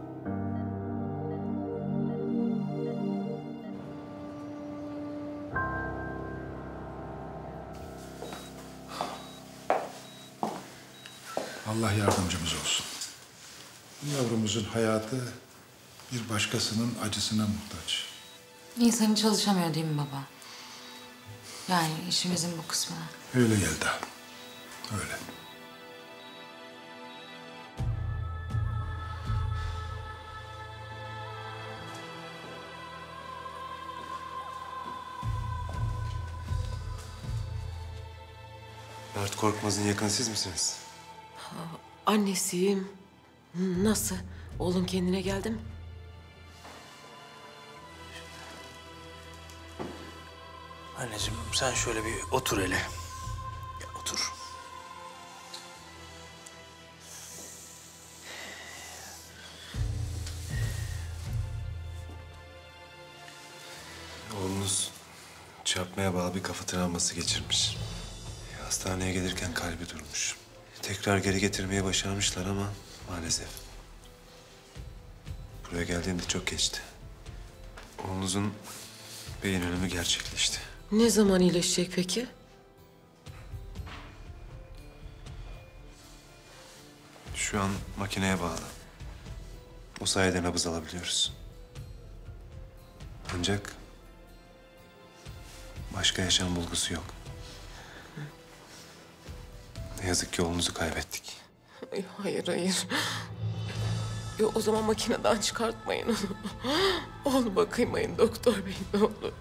Allah yardımcımız olsun. Bu yavrumuzun hayatı bir başkasının acısına muhtaç. İnsanı çalışamıyor değil mi baba? Yani işimizin bu kısmına. Öyle Yelda. Öyle. Mert Korkmaz'ın yakını siz misiniz? Annesiyim. Nasıl? Oğlum kendine geldi mi? Anneciğim sen şöyle bir otur hele. Ya, otur. Oğlunuz çarpmaya bağlı bir kafa travması geçirmiş. Hastaneye gelirken kalbi durmuş. Tekrar geri getirmeye başarmışlar ama maalesef. Buraya geldiğimde çok geçti. Oğlunuzun beyin ölümü gerçekleşti. Ne zaman iyileşecek peki? Şu an makineye bağlı. O sayede nabız alabiliyoruz. Ancak başka yaşam bulgusu yok. Ne yazık ki oğlunuzu kaybettik. Ay, hayır, hayır. Yo, o zaman makineden çıkartmayın onu. Oğluma kıymayın doktor bey, ne olur.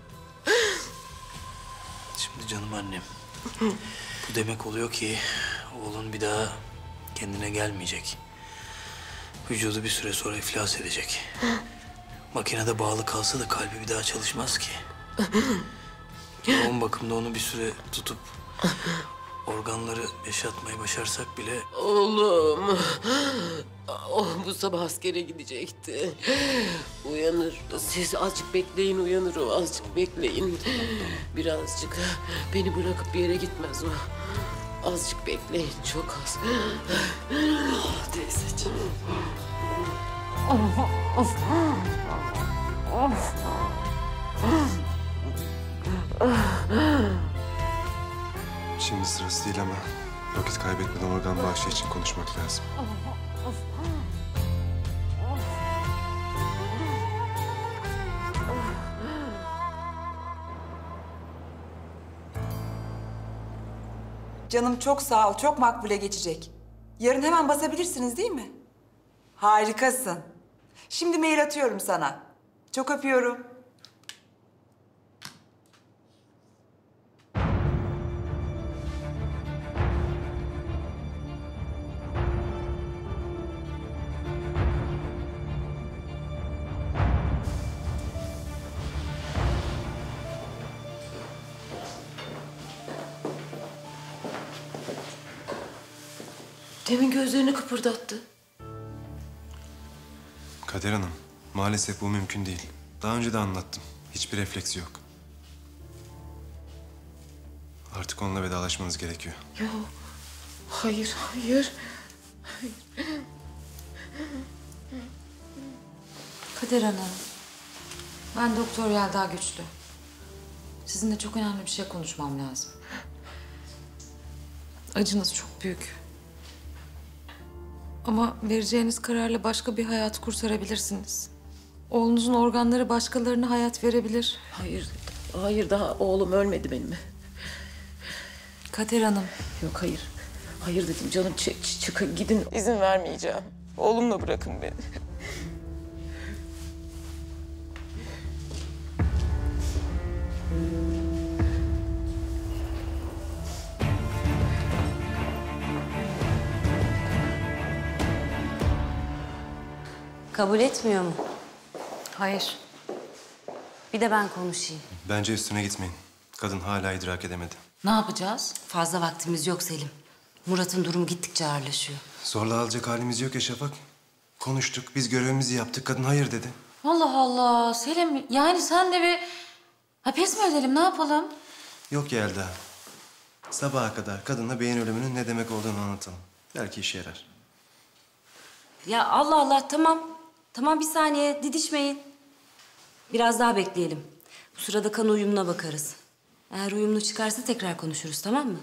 Şimdi canım annem. Bu demek oluyor ki oğlun bir daha kendine gelmeyecek. Vücudu bir süre sonra iflas edecek. Makinede bağlı kalsa da kalbi bir daha çalışmaz ki. Yoğun bakımda onu bir süre tutup organları yaşatmayı başarsak bile... Oğlum. Oh, bu sabah askere gidecekti. Uyanır. Siz azıcık bekleyin, uyanır o. Azıcık bekleyin. Birazcık. Beni bırakıp bir yere gitmez o. Azıcık bekleyin, çok az. Ah, teyzeciğim. Şimdi sırası değil ama vakit kaybetmeden organ bağışı için konuşmak lazım. Canım çok sağ ol. Çok makbule geçecek. Yarın hemen basabilirsiniz değil mi? Harikasın. Şimdi mail atıyorum sana. Çok öpüyorum. Demin gözlerini kıpırdattı. Kader Hanım, maalesef bu mümkün değil. Daha önce de anlattım. Hiçbir refleksi yok. Artık onunla vedalaşmanız gerekiyor. Yok. Hayır, hayır. Hayır. Kader Hanım, ben Doktor Yelda Güçlü. Sizinle çok önemli bir şey konuşmam lazım. Acınız çok büyük. Ama vereceğiniz kararla başka bir hayat kurtarabilirsiniz. Oğlunuzun organları başkalarına hayat verebilir. Hayır, hayır daha oğlum ölmedi benim. Kader Hanım. Yok hayır. Hayır dedim canım çıkın gidin. İzin vermeyeceğim. Oğlumla bırakın beni. Kabul etmiyor mu? Hayır. Bir de ben konuşayım. Bence üstüne gitmeyin. Kadın hala idrak edemedi. Ne yapacağız? Fazla vaktimiz yok Selim. Murat'ın durumu gittikçe ağırlaşıyor. Zorla alacak halimiz yok ya Şafak. Konuştuk, biz görevimizi yaptık. Kadın hayır dedi. Allah Allah Selim, yani sen de bir... Ha, pes mi edelim, ne yapalım? Yok Yelda. Sabaha kadar kadına beyin ölümünün ne demek olduğunu anlatalım. Belki işe yarar. Ya Allah Allah, tamam. Tamam, bir saniye, didişmeyin. Biraz daha bekleyelim. Bu sırada kan uyumuna bakarız. Eğer uyumlu çıkarsa tekrar konuşuruz, tamam mı?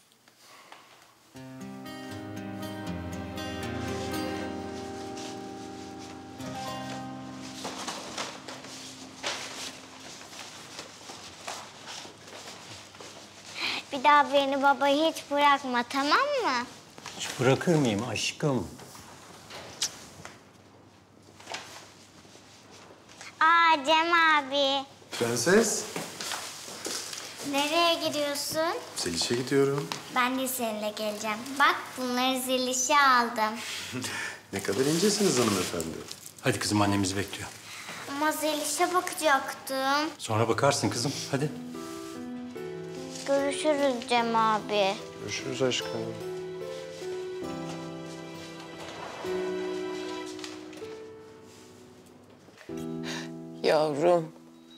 Bir daha beni babayı hiç bırakma, tamam mı? Hiç bırakır mıyım aşkım? Aa Cem abi. Prenses. Nereye gidiyorsun? Zeliş'e gidiyorum. Ben de seninle geleceğim. Bak bunları Zeliş'e aldım. Ne kadar incesiniz hanımefendi. Hadi kızım, annemiz bekliyor. Ama Zeliş'e bakacaktım. Sonra bakarsın kızım, hadi. Görüşürüz Cem abi. Görüşürüz aşkım. Yavrum.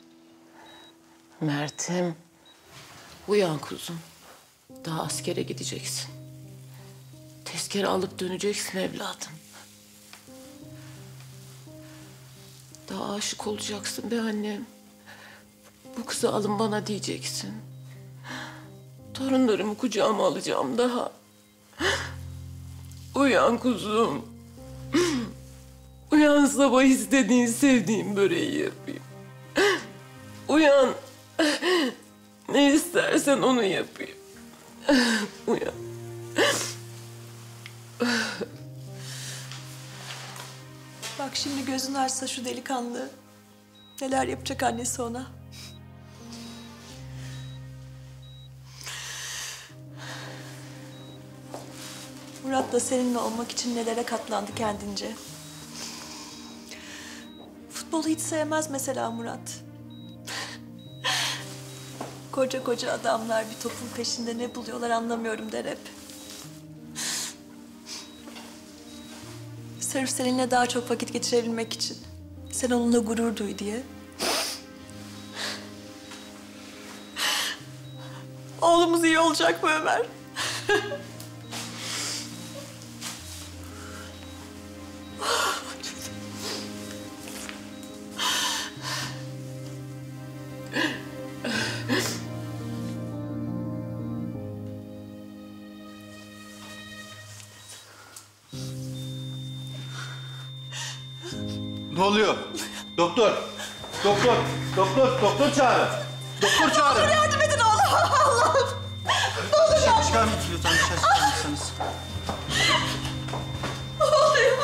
Mert'im. Uyan kuzum. Daha askere gideceksin. Tezkere alıp döneceksin evladım. Daha aşık olacaksın be annem. Bu kızı alın bana diyeceksin. Torunlarımı kucağıma alacağım daha. Uyan kuzum. Uyan, sabah istediğin, sevdiğin böreği yapayım. Uyan. Ne istersen onu yapayım. Uyan. Bak şimdi gözün açsa şu delikanlı. Neler yapacak annesi ona. Murat da seninle olmak için nelere katlandı kendince. Futbolu hiç sevmez mesela Murat. Koca koca adamlar bir topun peşinde ne buluyorlar anlamıyorum der hep. Sırf seninle daha çok vakit geçirebilmek için. Sen onunla gurur duy diye. Oğlumuz iyi olacak mı Ömer? Ne oluyor? Doktor! Doktor! Doktor! Doktor çağırın! Doktor çağırın! Allah yardım edin Allah! Allah'ım! Ne oluyor? Dışarı çıkar mısınız lütfen? Dışarı çıkar mısınız? Ne oluyor?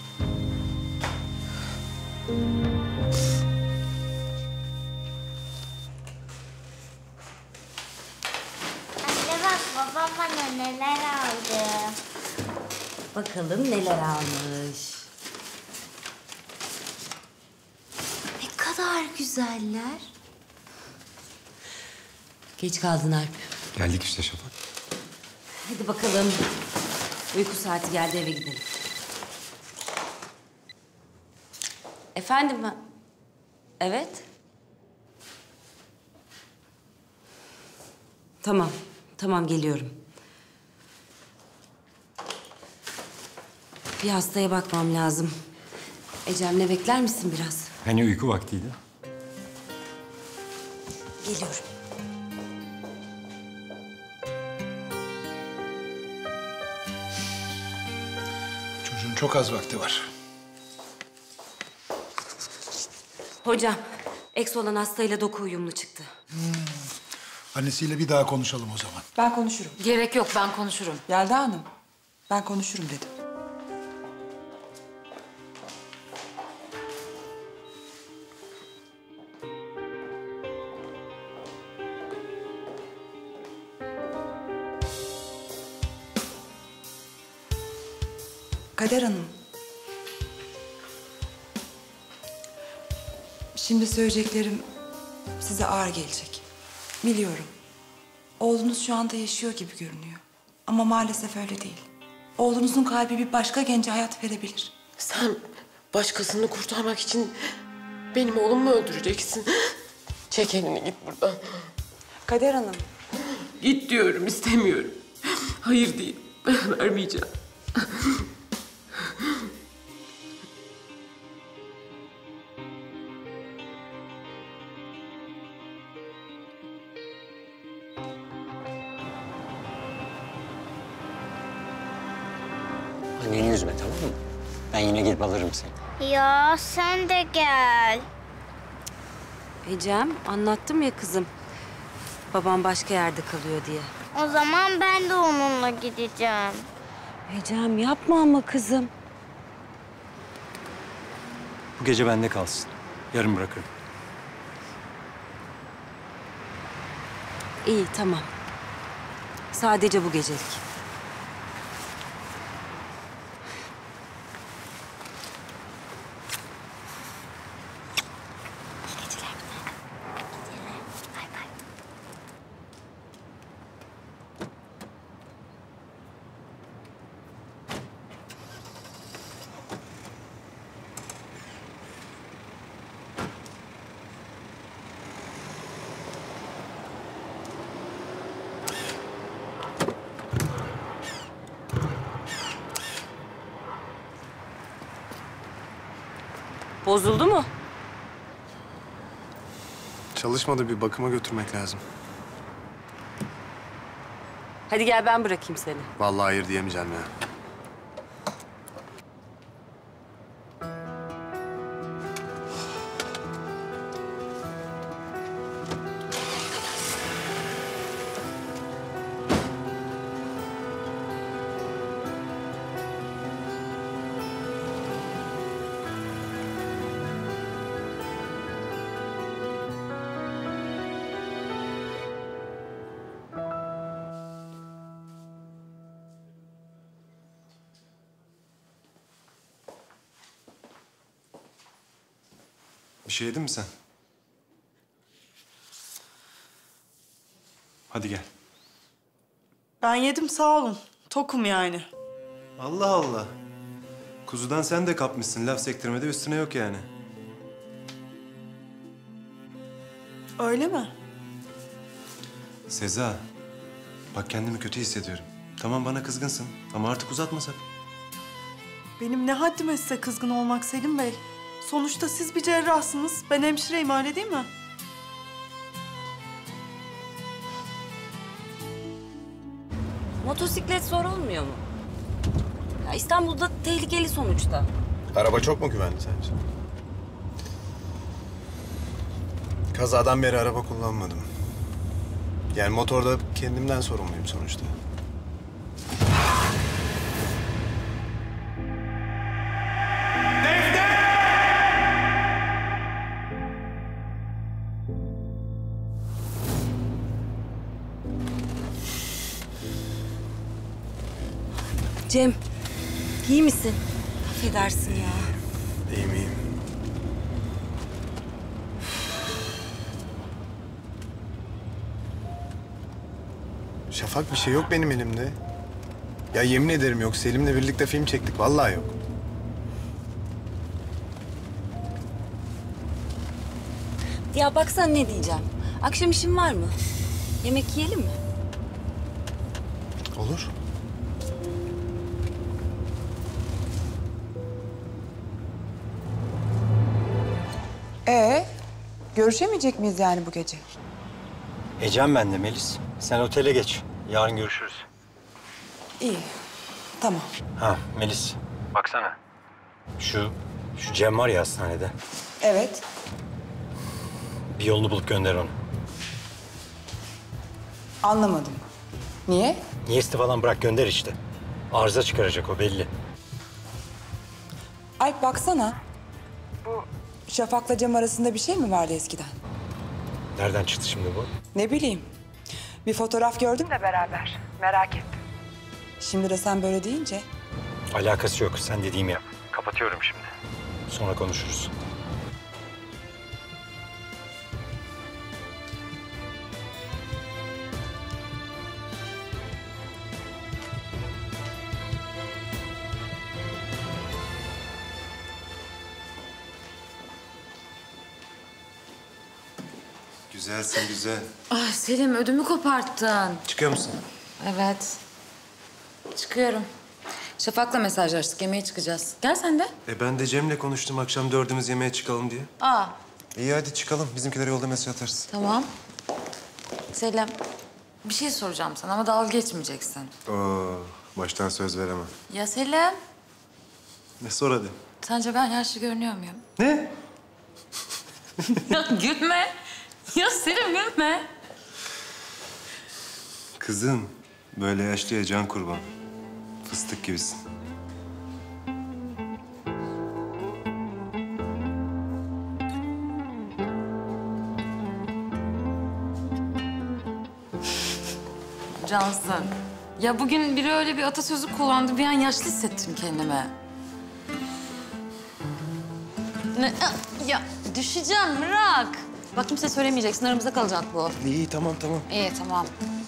Anne bak babam bana neler aldı. Bakalım neler almış. Ne kadar güzeller. Geç kaldın Alp. Geldik işte Şafak. Hadi bakalım. Uyku saati geldi, eve gidelim. Efendim? Evet. Tamam. Tamam, geliyorum. Bir hastaya bakmam lazım. Ecem'le bekler misin biraz? Hani uyku vaktiydi? Geliyorum. Çocuğun çok az vakti var. Hocam, eks olan hastayla doku uyumlu çıktı. Annesiyle bir daha konuşalım o zaman. Ben konuşurum. Gerek yok, ben konuşurum. Yelda Hanım, ben konuşurum dedim. Kader Hanım. Şimdi söyleyeceklerim size ağır gelecek. Biliyorum. Oğlunuz şu anda yaşıyor gibi görünüyor. Ama maalesef öyle değil. Oğlunuzun kalbi bir başka gence hayat verebilir. Sen başkasını kurtarmak için benim oğlumu öldüreceksin. Çek elini, git buradan. Kader Hanım. Git diyorum, istemiyorum. Hayır değil, ben vermeyeceğim. Anneni üzme, tamam mı? Ben yine gelip alırım seni. Ya sen de gel. Ecem, anlattım ya kızım. Babam başka yerde kalıyor diye. O zaman ben de onunla gideceğim. Ecem, yapma ama kızım. Bu gece bende kalsın. Yarın bırakırım. İyi, tamam. Sadece bu gecelik. Bozuldu mu? Çalışmadı, bir bakıma götürmek lazım. Hadi gel ben bırakayım seni. Vallahi hayır diyemeyeceğim ya. Bir şey yedin mi sen? Hadi gel. Ben yedim sağ olun. Tokum yani. Allah Allah. Kuzudan sen de kapmışsın. Laf sektirmede üstüne yok yani. Öyle mi? Seza, bak kendimi kötü hissediyorum. Tamam bana kızgınsın ama artık uzatmasak. Benim ne haddime size kızgın olmak Selim Bey. Sonuçta siz bir cerrahsınız. Ben hemşireyim, öyle değil mi? Motosiklet zor olmuyor mu? Ya İstanbul'da tehlikeli sonuçta. Araba çok mu güvenli sence? Kazadan beri araba kullanmadım. Yani motorda kendimden sorumluyum sonuçta. Cem, iyi misin? Affedersin ya. İyiyim, iyiyim. Şafak, bir şey yok benim elimde. Ya yemin ederim yok. Selim'le birlikte film çektik. Vallahi yok. Ya baksana ne diyeceğim. Akşam işin var mı? Yemek yiyelim mi? Olur. Görüşemeyecek miyiz yani bu gece? Ecem ben de Melis. Sen otele geç. Yarın görüşürüz. İyi, tamam. Ha Melis. Baksana. Şu Cem var ya hastanede. Evet. Bir yolunu bulup gönder onu. Anlamadım. Niye? Niyesti falan bırak gönder işte. Arıza çıkaracak o belli. Alp baksana. Bu Şafak'la Cem arasında bir şey mi vardı eskiden? Nereden çıktı şimdi bu? Ne bileyim. Bir fotoğraf gördüm de beraber. Merak ettim. Şimdi de sen böyle deyince... Alakası yok. Sen dediğimi yap. Kapatıyorum şimdi. Sonra konuşuruz. Güzelsin, güzel. Ay Selim, ödümü koparttın. Çıkıyor musun? Evet. Çıkıyorum. Şafak'la mesajlaştık, yemeğe çıkacağız. Gel sen de. Ben de Cem'le konuştum akşam 4'ümüz yemeğe çıkalım diye. Aa, İyi hadi çıkalım. Bizimkileri yolda mesaj atarız. tamam. Selim, bir şey soracağım sana ama dalga geçmeyeceksin. Oo, baştan söz veremem. Ya Selim, Ne sor hadi. sence ben yaşlı görünüyor muyum? Ne? Ya gülme. Ya Selim gülme. Kızım, böyle yaşlıya can kurban. Fıstık gibisin. Cansın. Ya bugün biri öyle bir atasözü kullandı, bir an yaşlı hissettim kendime. Ne? Ya düşeceğim, bırak. Bak kimse söylemeyeceksin, aramızda kalacak bu. İyi tamam. İyi, tamam.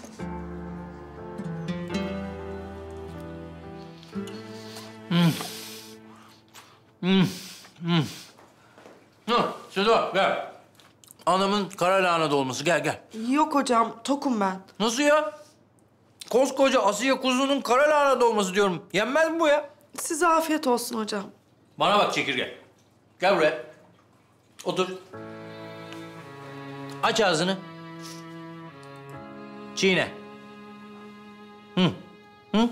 Sedo gel. Anamın kara lahana dolması gel gel. Yok hocam, tokum ben. Nasıl ya? Koskoca Asiye kuzunun kara lahana dolması diyorum. Yenmez mi bu ya? Size afiyet olsun hocam. Bana bak çekirge. Gel buraya. Otur. Aç ağzını. Çiğne. Hı. Hı?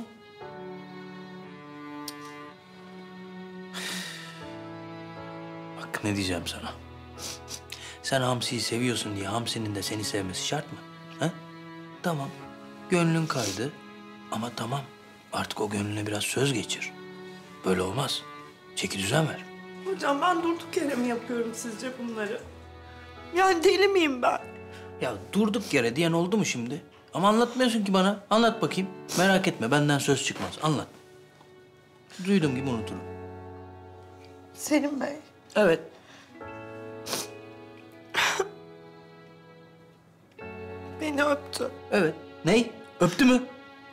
Bak ne diyeceğim sana. Sen hamsiyi seviyorsun diye hamsinin de seni sevmesi şart mı? Ha? Tamam. Gönlün kaydı. Ama tamam. Artık o gönlüne biraz söz geçir. Böyle olmaz. Çeki düzen ver. Hocam ben durduk yere mi yapıyorum sizce bunları? Yani deli miyim ben? Ya durduk yere diyen oldu mu şimdi? Ama anlatmıyorsun ki bana. Anlat bakayım. Merak etme, benden söz çıkmaz. Anlat. Duyduğum gibi unuturum. Selim Bey. Evet. Beni öptü. Evet. Ney? Öptü mü?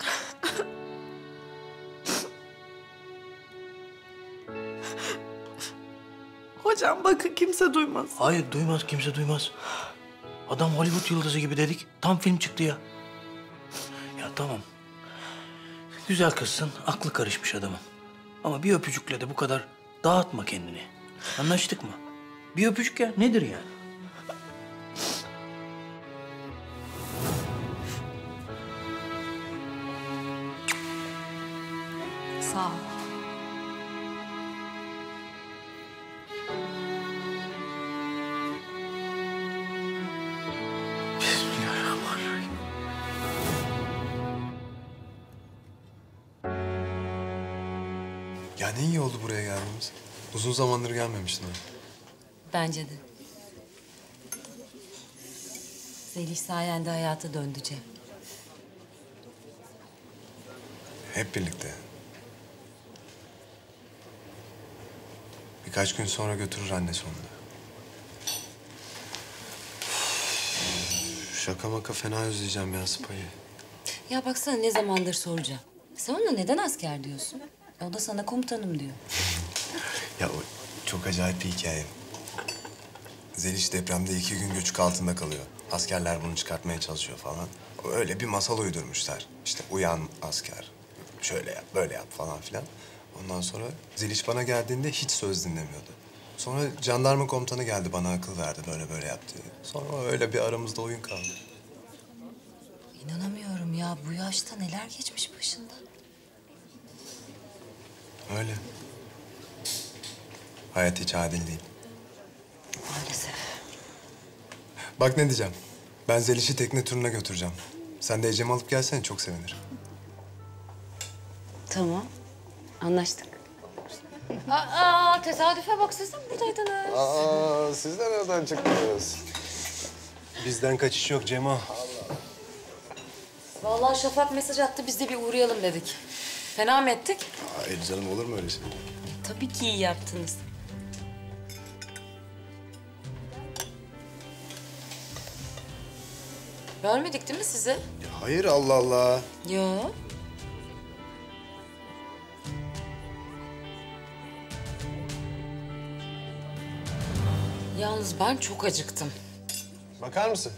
Hocam bakın kimse duymaz. Hayır, duymaz. Kimse duymaz. Adam Hollywood yıldızı gibi dedik. Tam film çıktı ya. Ya tamam. Güzel kızsın. Aklı karışmış adamın. Ama bir öpücükle de bu kadar dağıtma kendini. Anlaştık mı? Bir öpücük ya. Nedir yani? Sağ ol. Bismillahirrahmanirrahim. Ya ne iyi oldu buraya geldiğimiz. Uzun zamandır gelmemiştin. Bence de. Zeliş sayende hayata döndü Cem. Hep birlikte. Birkaç gün sonra götürür anne sonunda. Şaka maka fena özleyeceğim ya Spa'yı. Ya baksana ne zamandır soracağım. Sen ona neden asker diyorsun? O da sana komutanım diyor. Ya o çok acayip bir hikaye. Zeliş depremde 2 gün göçük altında kalıyor. Askerler bunu çıkartmaya çalışıyor falan. Öyle bir masal uydurmuşlar. İşte uyan asker, şöyle yap, böyle yap falan filan. Ondan sonra Zeliş bana geldiğinde hiç söz dinlemiyordu. Sonra jandarma komutanı geldi bana akıl verdi böyle böyle yap diye. Sonra öyle bir aramızda oyun kaldı. İnanamıyorum ya bu yaşta neler geçmiş başında. Öyle. Hayat hiç adil değil. Maalesef. Bak ne diyeceğim. Ben Zeliş'i tekne turuna götüreceğim. Sen de Ecem'i alıp gelsene çok sevinirim. Tamam. Anlaştık. Aa, tesadüfe bak siz de mi buradaydınız? Aa, siz de nereden çıktınız? Bizden kaçış yok Cemo. Vallahi Şafak mesaj attı, biz de bir uğrayalım dedik. Fena mı ettik? Hayır canım olur mu öyle şey? Tabii ki iyi yaptınız. Görmedik değil mi sizi? Ya hayır Allah Allah. Yo. Yalnız ben çok acıktım. Bakar mısın?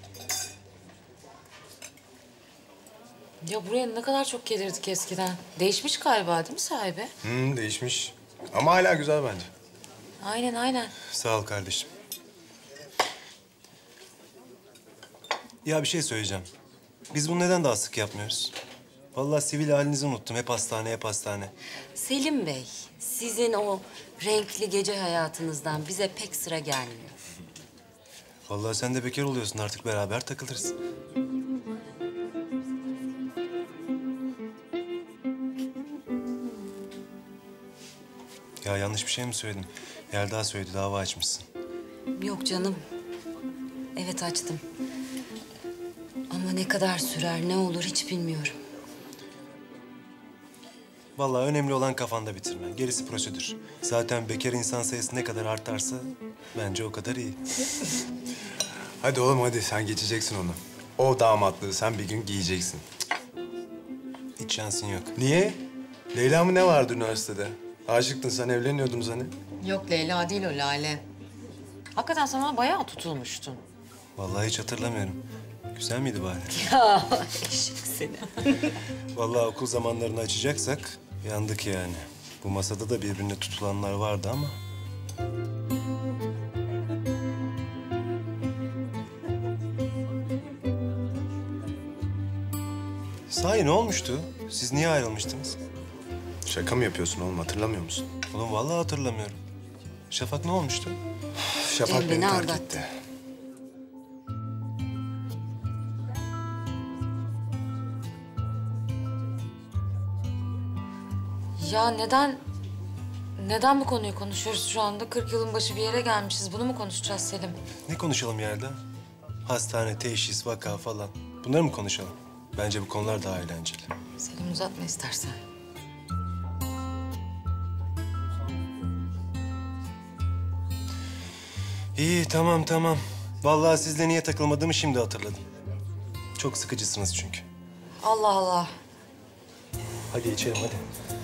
Ya buraya ne kadar çok gelirdik eskiden. Değişmiş galiba değil mi sahibi? Değişmiş. Ama hala güzel bence. Aynen aynen. Sağ ol kardeşim. Ya bir şey söyleyeceğim. Biz bunu neden daha sık yapmıyoruz? Vallahi sivil halinizi unuttum. Hep hastane, hep hastane. Selim Bey, sizin o renkli gece hayatınızdan bize pek sıra gelmiyor. Vallahi sen de bekar oluyorsun artık beraber takılırız. Ya yanlış bir şey mi söyledim? Yelda söyledi, dava açmışsın. Yok canım. Evet açtım. Ama ne kadar sürer, ne olur hiç bilmiyorum. Vallahi önemli olan kafanda bitirmen. Gerisi prosedür. Zaten bekar insan sayısı ne kadar artarsa bence o kadar iyi. Hadi oğlum hadi sen geçeceksin onu. O damatlığı sen bir gün giyeceksin. Hiç şansın yok. Niye? Leyla mı ne vardı üniversitede? Aşıktın sen, evleniyordunuz hani. Yok Leyla değil o Lale. Hakikaten sen ona bayağı tutulmuştun. Vallahi hiç hatırlamıyorum. Güzel miydi bari? Ya eşek seni. Vallahi okul zamanlarını açacaksak yandık yani. Bu masada da birbirine tutulanlar vardı ama. Sahi ne olmuştu? Siz niye ayrılmıştınız? Şaka mı yapıyorsun oğlum? Hatırlamıyor musun? Oğlum vallahi hatırlamıyorum. Şafak ne olmuştu? Şafak Cem beni beni terk aldattı. etti. Ya neden bu konuyu konuşuyoruz şu anda? 40 yılın başı bir yere gelmişiz. Bunu mu konuşacağız Selim? Ne konuşalım Yelda? Hastane, teşhis, vaka falan. Bunları mı konuşalım? Bence bu konular daha eğlenceli. Selim uzatma istersen. İyi, tamam. Vallahi sizle niye takılmadığımı şimdi hatırladım. Çok sıkıcısınız çünkü. Allah Allah. Hadi içelim hadi.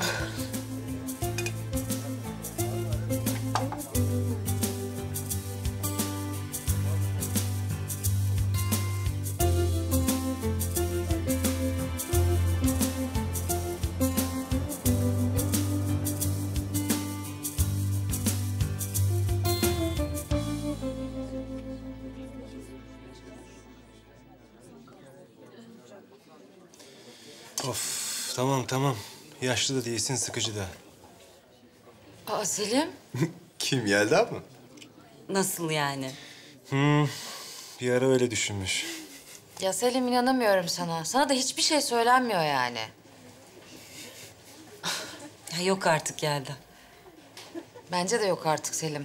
Of, tamam. Yaşlı da değilsin, sıkıcı da. Aa Selim. Kim, Yelda mı? Nasıl yani? Bir ara öyle düşünmüş. Ya Selim inanamıyorum sana. Sana da hiçbir şey söylenmiyor yani. Ya yok artık Yelda. Bence de yok artık Selim.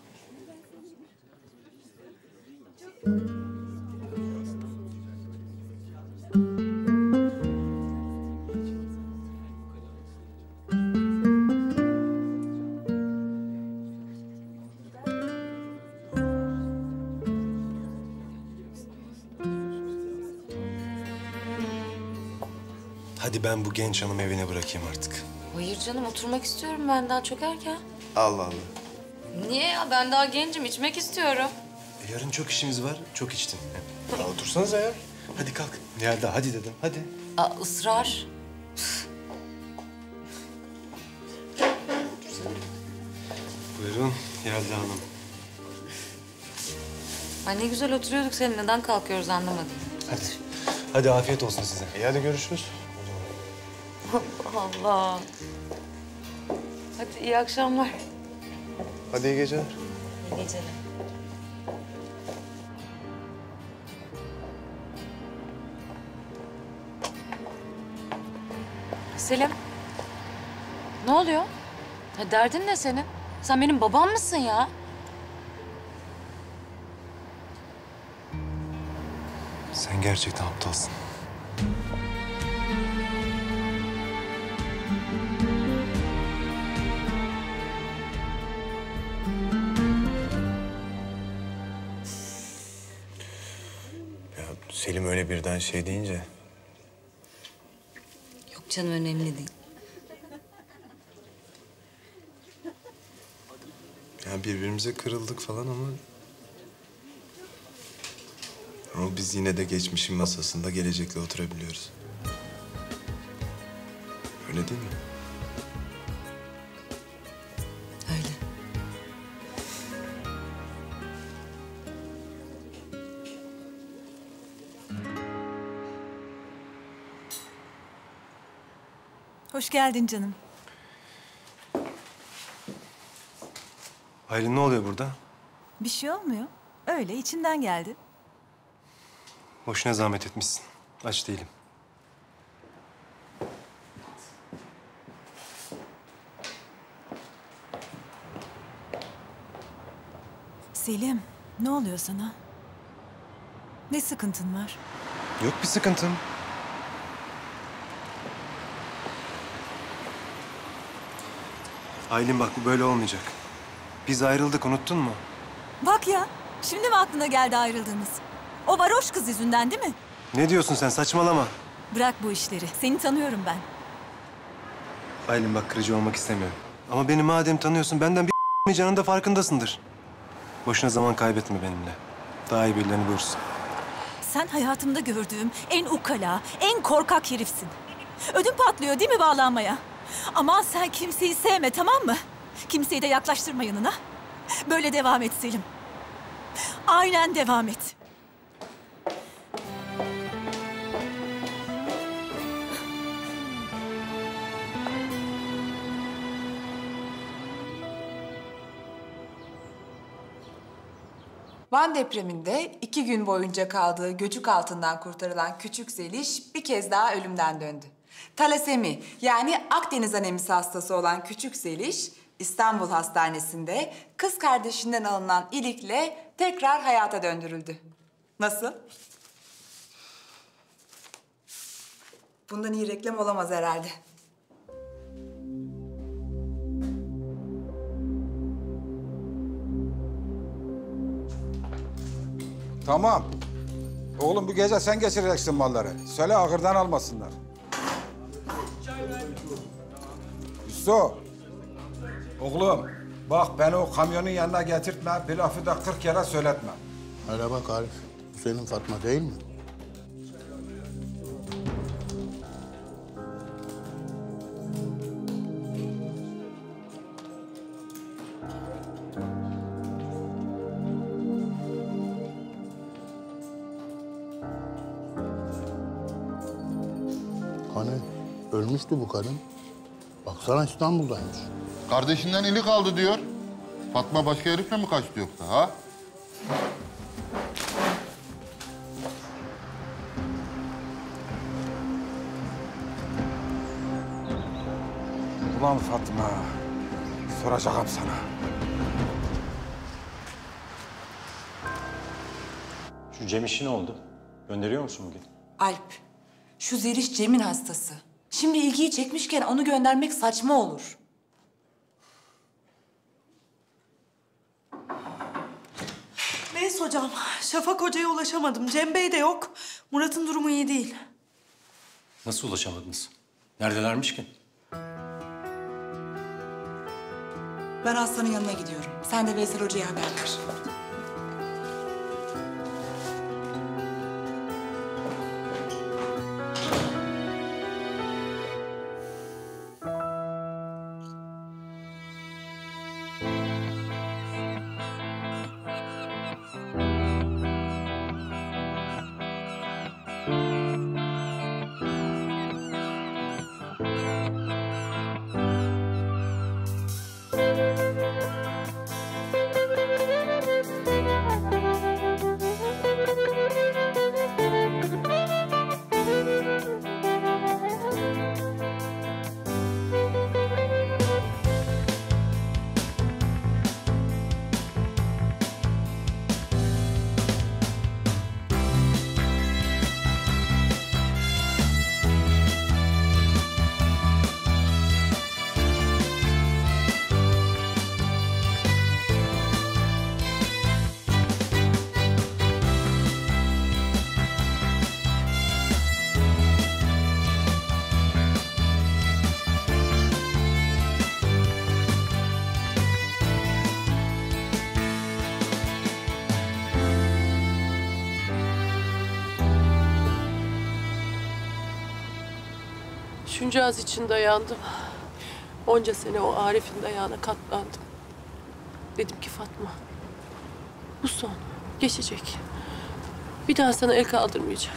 Hadi ben bu genç hanım evine bırakayım artık. Hayır canım oturmak istiyorum ben daha çok erken. Allah Allah. Niye ya? Ben daha gencim içmek istiyorum. Yarın çok işimiz var, çok içtin. Ya otursanıza ya. Hadi kalk. Yelda hadi dedim, hadi. Aa ısrar. Buyurun Yelda Hanım. Ay ne güzel oturuyorduk senin. Neden kalkıyoruz anlamadım. Hadi afiyet olsun size. İyi hadi görüşürüz. Allah Allah. Hadi iyi akşamlar. Hadi iyi geceler. İyi geceler. Selim. Ne oluyor? Ya derdin ne senin? Sen benim babam mısın ya? Sen gerçekten aptalsın. Ya Selim öyle birden şey deyince... Yok canım önemli değil. Ya birbirimize kırıldık falan ama... Ama biz yine de geçmişin masasında gelecekle oturabiliyoruz. Öyle değil mi? Öyle. Hoş geldin canım. Aylin ne oluyor burada? Bir şey olmuyor. Öyle içinden geldi. Boşuna zahmet etmişsin. Aç değilim. Selim, ne oluyor sana? Ne sıkıntın var? Yok bir sıkıntım. Aylin bak bu böyle olmayacak. Biz ayrıldık unuttun mu? Bak ya, şimdi mi aklına geldi ayrıldığınız? O varoş kız yüzünden değil mi? Ne diyorsun sen saçmalama. Bırak bu işleri. Seni tanıyorum ben. Aylin bak kırıcı olmak istemiyorum. Ama beni madem tanıyorsun benden bir canın da farkındasındır. Boşuna zaman kaybetme benimle. Daha iyi birilerini bulursun. Sen hayatımda gördüğüm en ukala, en korkak herifsin. Ödüm patlıyor değil mi bağlanmaya? Aman sen kimseyi sevme tamam mı? Kimseyi de yaklaştırma yanına. Böyle devam et Selim. Aynen devam et. Van depreminde 2 gün boyunca kaldığı göçük altından kurtarılan küçük Zeliş bir kez daha ölümden döndü. Talasemi yani Akdeniz anemisi hastası olan küçük Zeliş İstanbul Hastanesi'nde kız kardeşinden alınan ilikle tekrar hayata döndürüldü. Nasıl? Bundan iyi reklam olamaz herhalde. Tamam. Oğlum bu gece sen geçireceksin malları. Söyle ahırdan almasınlar. Yusuf. Oğlum bak beni o kamyonun yanına getirtme. Bir lafı da 40 kere söyletme. Hele bak Arif. Bu senin Fatma değil mi? Hani ölmüştü bu kadın. Baksana İstanbul'daymış. Kardeşinden ilik aldı diyor. Fatma başka herifle mi kaçtı yoksa ha? Ulan Fatma, soracağım sana. Şu Cem işi ne oldu? Gönderiyor musun bugün? Alp, şu Zeliş Cem'in hastası. Şimdi ilgiyi çekmişken onu göndermek saçma olur. Neyse hocam, Şafak Hoca'ya ulaşamadım. Cem Bey de yok. Murat'ın durumu iyi değil. Nasıl ulaşamadınız? Neredelermiş ki? Ben hastanın yanına gidiyorum. Sen de Veysel Hoca'ya haber ver. Şuncağız için dayandım. Onca sene o Arif'in dayağına katlandım. Dedim ki Fatma, bu son, geçecek. Bir daha sana el kaldırmayacak.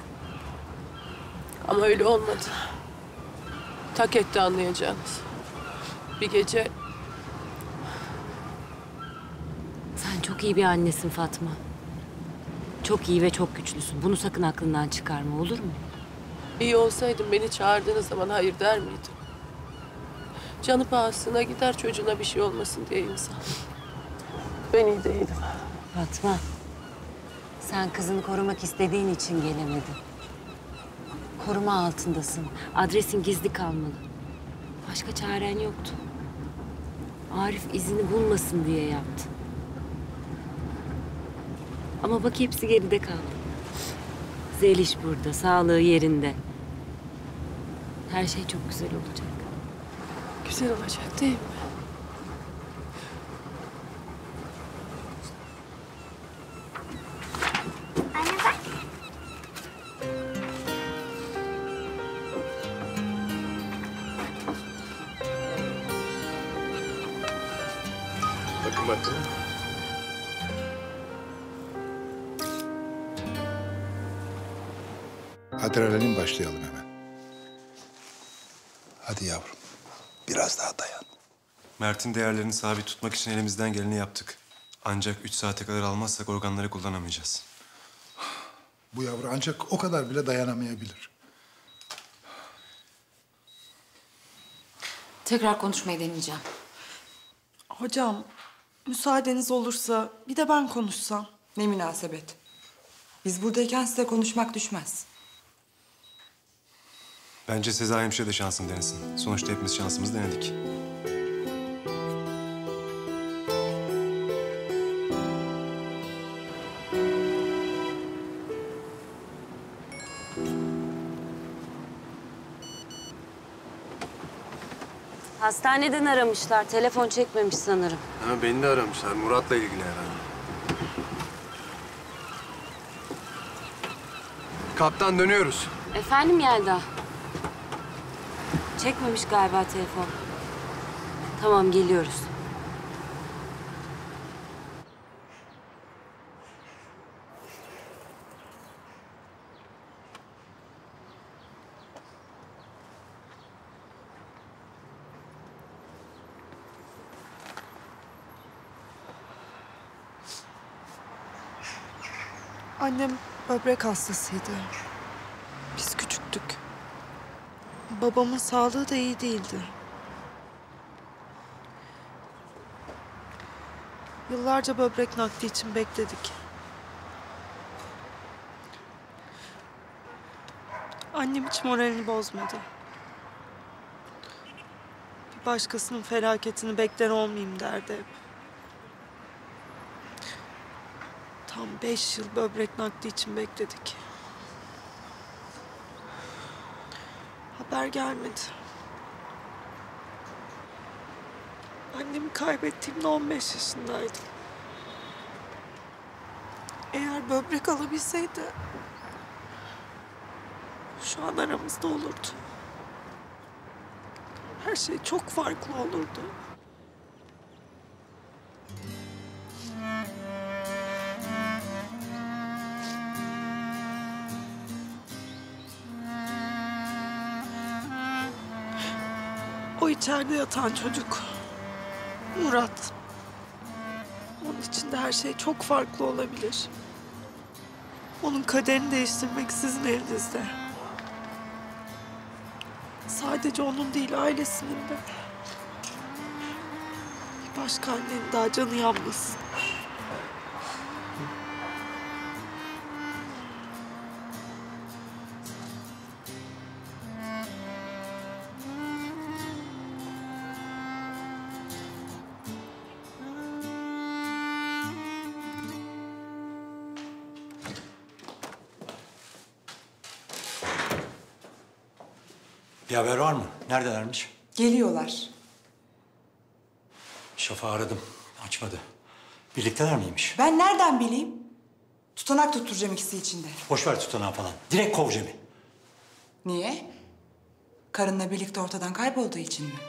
Ama öyle olmadı. Tak etti anlayacağınız. Bir gece... Sen çok iyi bir annesin Fatma. Çok iyi ve çok güçlüsün. Bunu sakın aklından çıkarma, olur mu? İyi olsaydım beni çağırdığınız zaman hayır der miydim? Canı pahasına gider çocuğuna bir şey olmasın diye insan. Ben iyi değilim. Fatma, sen kızını korumak istediğin için gelemedin. Koruma altındasın. Adresin gizli kalmalı. Başka çaren yoktu. Arif izini bulmasın diye yaptı. Ama bak hepsi geride kaldı. Zeliş burada, sağlığı yerinde. Her şey çok güzel olacak. Güzel olacak değil mi? Anne bak. Bakın bakın. Adrenalin başlayalım hemen. Hadi yavrum. Biraz daha dayan. Mert'in değerlerini sabit tutmak için elimizden geleni yaptık. Ancak 3 saate kadar almazsak organları kullanamayacağız. Bu yavru ancak o kadar bile dayanamayabilir. Tekrar konuşmayı deneyeceğim. Hocam, müsaadeniz olursa bir de ben konuşsam. Ne münasebet. Biz buradayken size konuşmak düşmez. Bence Sezai hemşire de şansını denesin. Sonuçta hepimiz şansımızı denedik. Hastaneden aramışlar. Telefon çekmemiş sanırım. Ha, beni de aramışlar. Murat'la ilgili herhalde. Kaptan dönüyoruz. Efendim Yelda? Çekmemiş galiba telefon. Tamam, geliyoruz. Annem böbrek hastasıydı. Biz küçüktük. Babamın sağlığı da iyi değildi. Yıllarca böbrek nakli için bekledik. Annem hiç moralini bozmadı. Bir başkasının felaketini bekler olmayayım derdi hep. Tam 5 yıl böbrek nakli için bekledik. Haber gelmedi. Annemi kaybettiğimde 15 yaşındaydım. Eğer böbrek alabilseydi şu an aramızda olurdu. Her şey çok farklı olurdu. O içeride yatan çocuk. Murat. Onun için de her şey çok farklı olabilir. Onun kaderini değiştirmek sizin elinizde. Sadece onun değil, ailesinin de. Bir başka annenin daha canı yanmasın. Bir haber var mı? Neredelermiş? Geliyorlar. Şafak'ı aradım. Açmadı. Birlikteler miymiş? Ben nereden bileyim? Tutanak tutturacağım ikisi için de. Boş ver tutanağı falan. Direkt kov Cem'i. Niye? Karınla birlikte ortadan kaybolduğu için mi?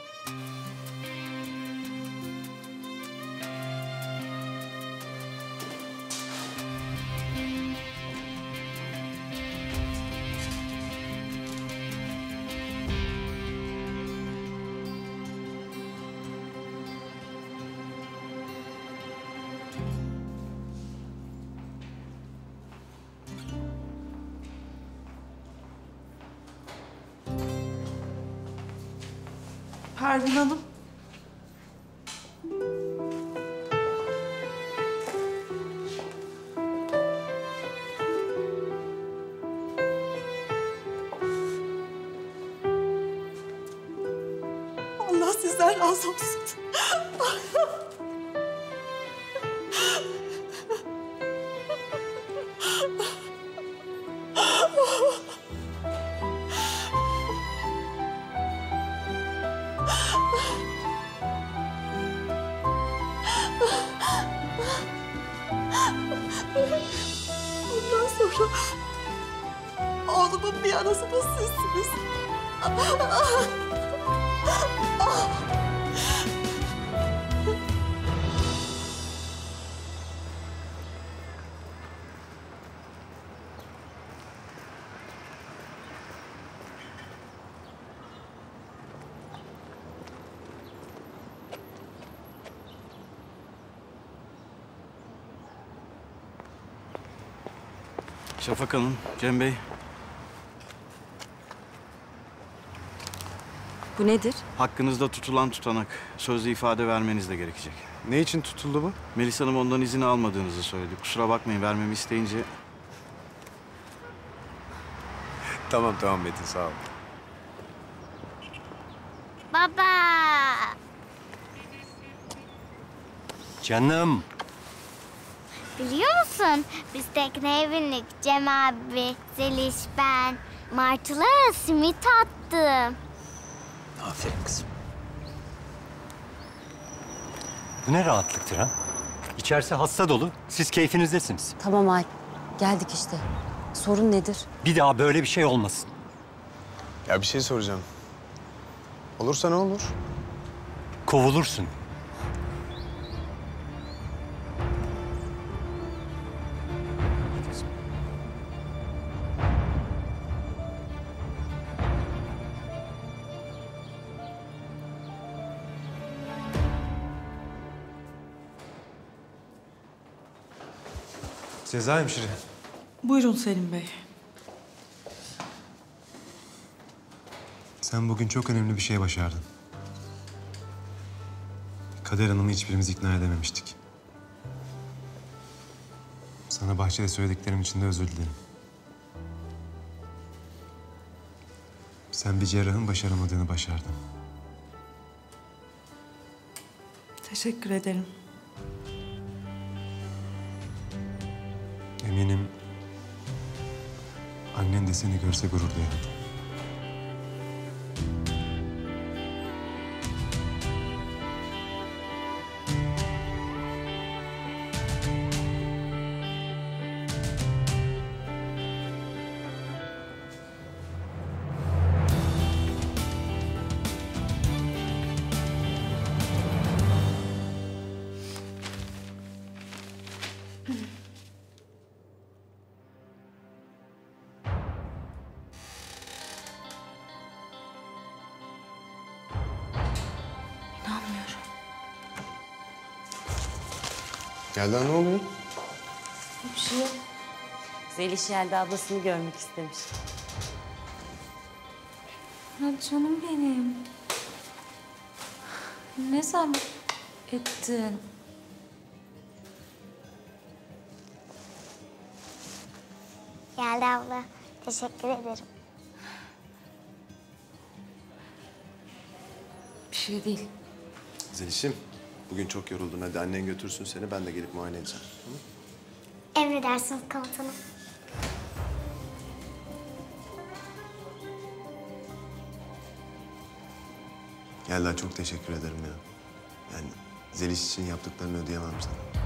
Pervin Hanım. Allah sizden razı olsun. Bundan sonra oğlumun bir anası da sizsiniz. Şafak Hanım, Cem Bey. Bu nedir? Hakkınızda tutulan tutanak. Sözlü ifade vermeniz de gerekecek. Ne için tutuldu bu? Melis Hanım ondan izin almadığınızı söyledi. Kusura bakmayın, vermemi isteyince... Tamam Metin, sağ ol. Baba. Canım. Biliyor musun? Biz tekneye bindik. Cem abi, Zeliş, ben. Martılara simit attım. Aferin kızım. Bu ne rahatlıktır ha? İçerisi hasta dolu. Siz keyfinizdesiniz. Tamam Alp. Geldik işte. Sorun nedir? Bir daha böyle bir şey olmasın. Ya bir şey soracağım. Olursa ne olur? Kovulursun. Sezai hemşire. Buyurun Selim Bey. Sen bugün çok önemli bir şey başardın. Kader Hanım'ı hiçbirimiz ikna edememiştik. Sana bahçede söylediklerim için de özür dilerim. Sen bir cerrahın başaramadığını başardın. Teşekkür ederim. Eminim annen de seni görse gurur duyar. İnanmıyorum. Yelda ne oluyor? Bir şey yok. Zeliş Yelda ablasını görmek istemiş. Ya canım benim. Ne zaman ettin? Geldi abla. Teşekkür ederim. Bir şey değil. Zeliş'im, bugün çok yoruldun. Hadi annen götürsün seni, ben de gelip muayene edeceğim. Emredersiniz komutanım. Yelda çok teşekkür ederim ya. Yani Zeliş için yaptıklarını ödeyemem sana.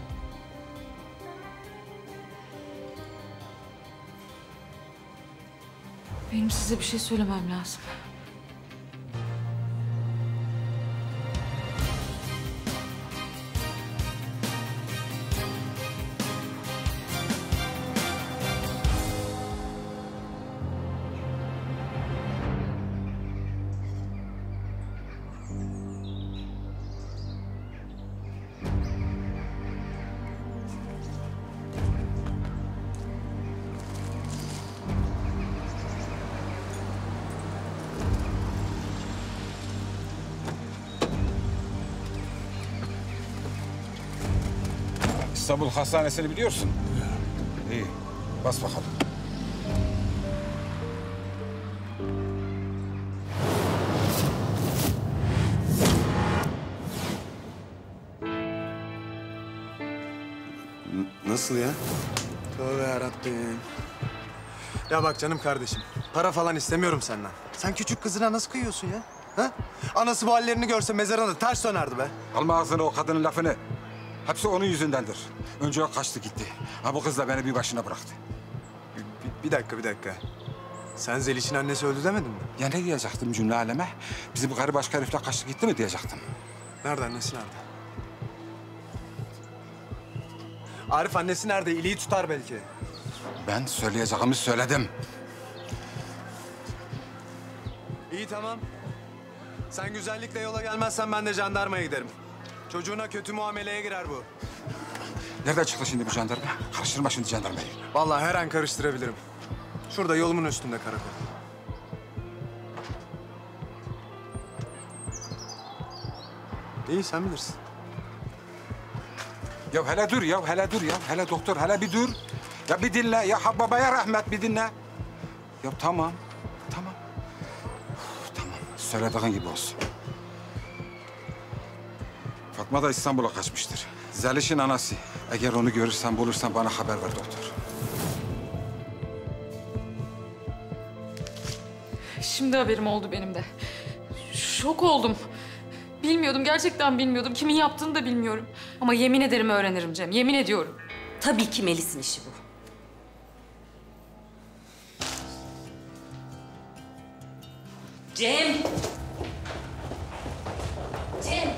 Benim size bir şey söylemem lazım. İstanbul Hastanesi'ni biliyorsun. İyi, bas bakalım. Nasıl ya? Tövbe yarabbim. Ya bak canım kardeşim, para falan istemiyorum senden. Sen küçük kızına nasıl kıyıyorsun ya? Ha? Anası bu hallerini görse mezarına ters dönerdi be. Alma ağzına o kadının lafını. Hepsi onun yüzündendir. Önce o kaçtı gitti. Ha bu kız da beni bir başına bıraktı. Bir dakika. Sen Zeliş'in annesi öldü demedin mi? Ya ne diyecektim cümle aleme? Bizim karı başka herifle kaçtı gitti mi diyecektim. Nerede annesi nerede? Arif annesi nerede? İliği tutar belki. Ben söyleyeceğimi söyledim. İyi tamam. Sen güzellikle yola gelmezsen ben de jandarmaya giderim. Çocuğuna kötü muameleye girer bu. Nereden çıktı şimdi bu jandarma? Karıştırma şimdi jandarmayı. Vallahi her an karıştırabilirim. Şurada yolumun üstünde karakol. İyi, sen bilirsin. Ya hele dur ya, hele dur ya. Hele doktor, hele bir dur. Ya bir dinle. Ya babaya rahmet, bir dinle. Ya tamam, tamam. Tamam, söylediğin gibi olsun. Fatma da İstanbul'a kaçmıştır. Zeliş'in anası. Eğer onu görürsen, bulursan bana haber ver doktor. Şimdi haberim oldu benim de. Şok oldum. Bilmiyordum, gerçekten bilmiyordum. Kimin yaptığını da bilmiyorum. Ama yemin ederim öğrenirim Cem, yemin ediyorum. Tabii ki Melis'in işi bu. Cem! Cem!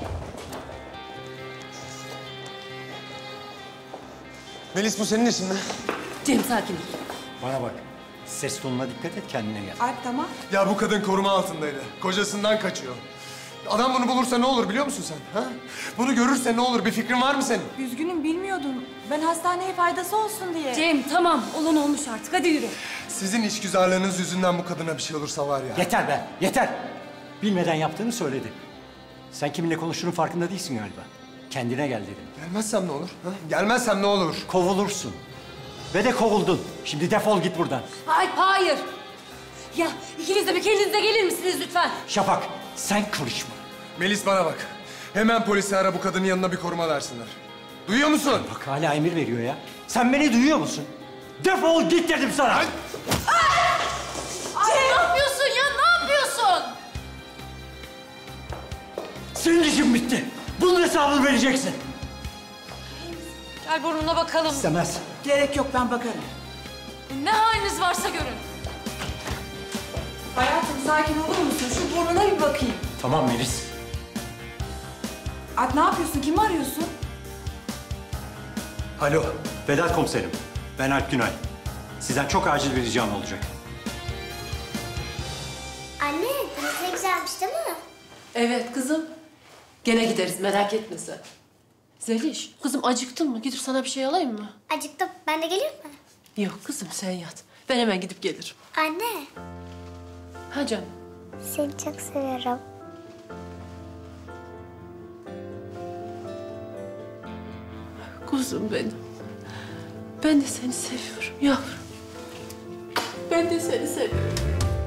Melis, bu senin işin mi? Cem sakin ol. Bana bak. Ses tonuna dikkat et, kendine gel. Alp tamam. Ya bu kadın koruma altındaydı. Kocasından kaçıyor. Adam bunu bulursa ne olur biliyor musun sen? Ha? Bunu görürse ne olur? Bir fikrin var mı senin? Üzgünüm bilmiyordum. Ben hastaneye faydası olsun diye. Cem tamam, olan olmuş artık. Hadi yürü. Sizin işgüzarlığınız yüzünden bu kadına bir şey olursa var ya. Yeter be, yeter. Bilmeden yaptığını söyledi. Sen kiminle konuştuğunun farkında değilsin galiba. Kendine gel dedim. Gelmezsem ne olur? Ha? Gelmezsem ne olur? Kovulursun. Ve de kovuldun. Şimdi defol git buradan. Hayır. Ya ikiniz de bir kendinize gelir misiniz lütfen? Şafak, sen karışma. Melis bana bak. Hemen polisi ara, bu kadının yanına bir koruma versinler. Duyuyor musun? Bak hala emir veriyor ya. Sen beni duyuyor musun? Defol git dedim sana. Ay, ne yapıyorsun ya? Ne yapıyorsun? Senin işin bitti. Bunun hesabını vereceksin. Gel burnuna bakalım. İstemez. Gerek yok, ben bakarım. Ne haliniz varsa görün. Hayatım sakin olur musun? Şu burnuna bir bakayım. Tamam Melis. Alp ne yapıyorsun? Kimi arıyorsun? Alo, Vedat komiserim. Ben Alp Günay. Sizden çok acil bir ricam olacak. Anne, burası ne güzelmiş değil mi? Evet kızım. Gene gideriz, merak etme sen. Zeliş, kızım acıktın mı? Gidip sana bir şey alayım mı? Acıktım. Ben de geleyim mi? Yok kızım, sen yat. Ben hemen gidip gelirim. Anne, Ha canım. seni çok seviyorum. Kuzum benim. Ben de seni seviyorum yavrum. Ben de seni seviyorum.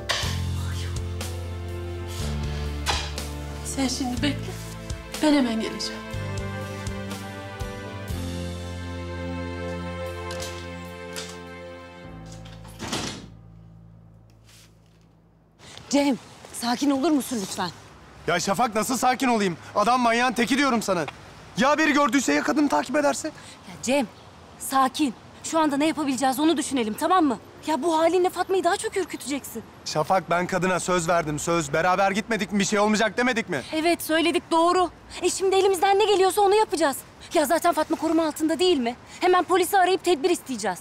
Sen şimdi bekle. Ben hemen geleceğim. Cem, sakin olur musun lütfen? Ya Şafak, nasıl sakin olayım? Adam manyağın teki diyorum sana. Ya biri gördüyse, ya kadını takip ederse? Ya Cem, sakin. Şu anda ne yapabileceğiz onu düşünelim, tamam mı? Ya bu halinle Fatma'yı daha çok ürküteceksin. Şafak, ben kadına söz verdim, söz. Beraber gitmedik mi, bir şey olmayacak demedik mi? Evet, söyledik, doğru. Şimdi elimizden ne geliyorsa onu yapacağız. Ya zaten Fatma koruma altında değil mi? Hemen polisi arayıp tedbir isteyeceğiz.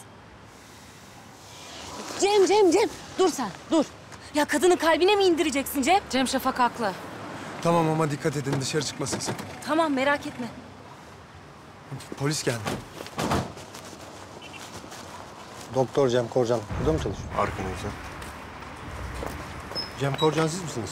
Cem. Dur sen, dur. Ya kadının kalbine mi indireceksin Cem? Cem, Şafak haklı. Tamam ama dikkat edin, dışarı çıkmasın sakın. Tamam, merak etme. Polis geldi. Doktor Cem Korcan. Burada mı çalışıyor? Arkanızda. Cem Korcan siz misiniz?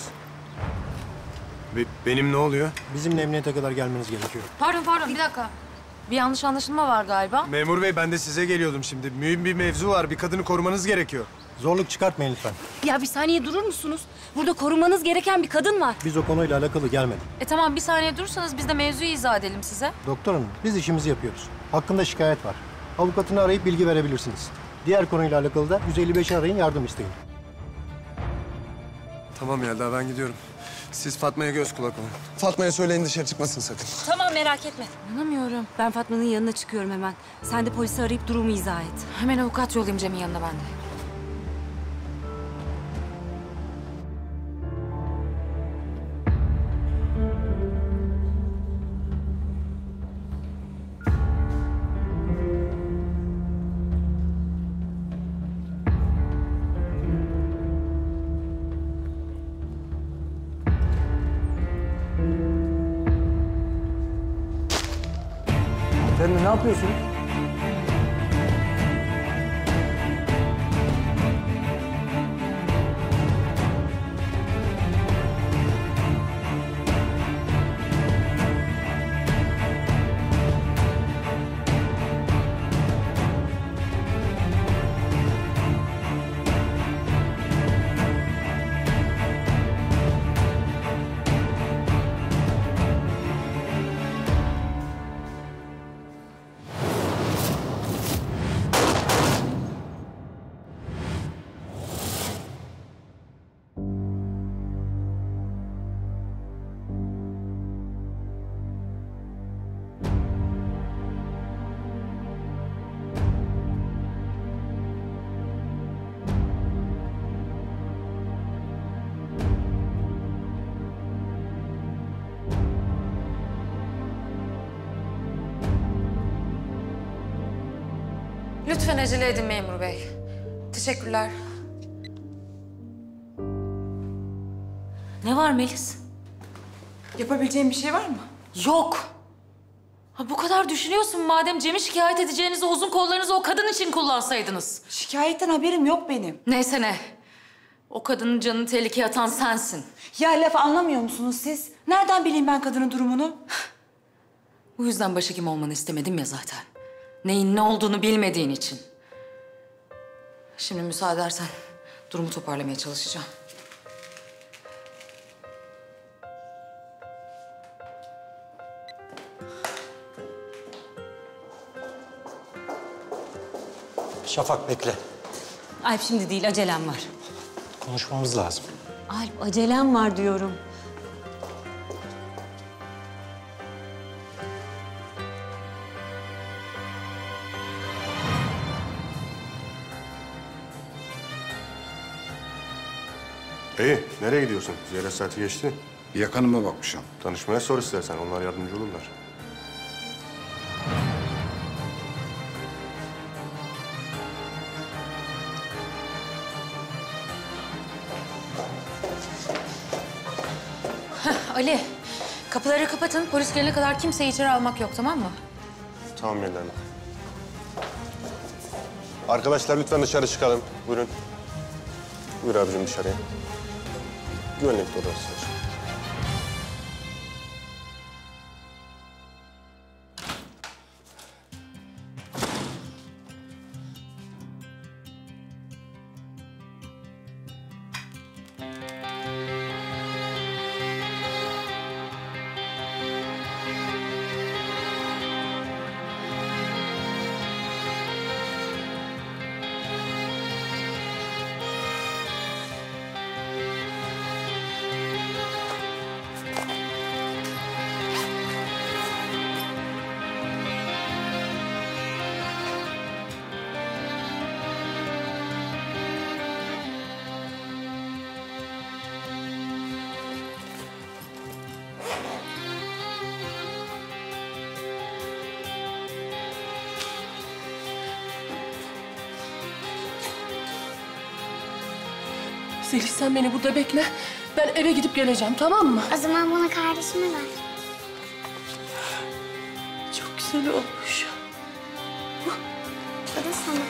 Benim ne oluyor? Bizimle emniyete kadar gelmeniz gerekiyor. Pardon, bir dakika. Bir yanlış anlaşılma var galiba. Memur bey, ben de size geliyordum şimdi. Mühim bir mevzu var, bir kadını korumanız gerekiyor. Zorluk çıkartmayın lütfen. Ya bir saniye durur musunuz? Burada korumanız gereken bir kadın var. Biz o konuyla alakalı gelmedik. Tamam, bir saniye durursanız biz de mevzuyu izah edelim size. Doktor hanım, biz işimizi yapıyoruz. Hakkında şikayet var. Avukatını arayıp bilgi verebilirsiniz. Diğer konuyla alakalı da 155'i arayın, yardım isteyin. Tamam Yelda, ben gidiyorum. Siz Fatma'ya göz kulak olun. Fatma'ya söyleyin dışarı çıkmasın sakın. Tamam, merak etme. İnanamıyorum. Ben Fatma'nın yanına çıkıyorum hemen. Sen de polisi arayıp durumu izah et. Hemen avukat yollayayım Cem'in yanına ben de. Efendim ne yapıyorsunuz? Lütfen acele edin memur bey. Teşekkürler. Ne var Melis? Yapabileceğim bir şey var mı? Yok. Ha, bu kadar düşünüyorsun madem Cem'i şikayet edeceğinizi uzun kollarınızı o kadın için kullansaydınız. Şikayetten haberim yok benim. Neyse ne. O kadının canını tehlikeye atan sensin. Ya laf anlamıyor musunuz siz? Nereden bileyim ben kadının durumunu? Bu yüzden başhekim olmanı istemedim ya zaten. Neyin ne olduğunu bilmediğin için. Şimdi müsaade edersen durumu toparlamaya çalışacağım. Şafak bekle. Alp şimdi değil, acelem var. Konuşmamız lazım. Alp, acelem var diyorum. İyi, nereye gidiyorsun? Ziyaret saati geçti. Yakınıma bakmışım. Tanışmaya sor istersen, onlar yardımcı olurlar. Ali, kapıları kapatın. Polis gelene kadar kimseyi içeri almak yok, tamam mı? Tamam Melda Hanım. Arkadaşlar lütfen dışarı çıkalım. Buyurun. Buyur abicim dışarıya. Güvenlik odası var. Zeliş sen beni burada bekle. Ben eve gidip geleceğim, tamam mı? O zaman bunu kardeşime ver. Çok güzel olmuş. Bu da sana.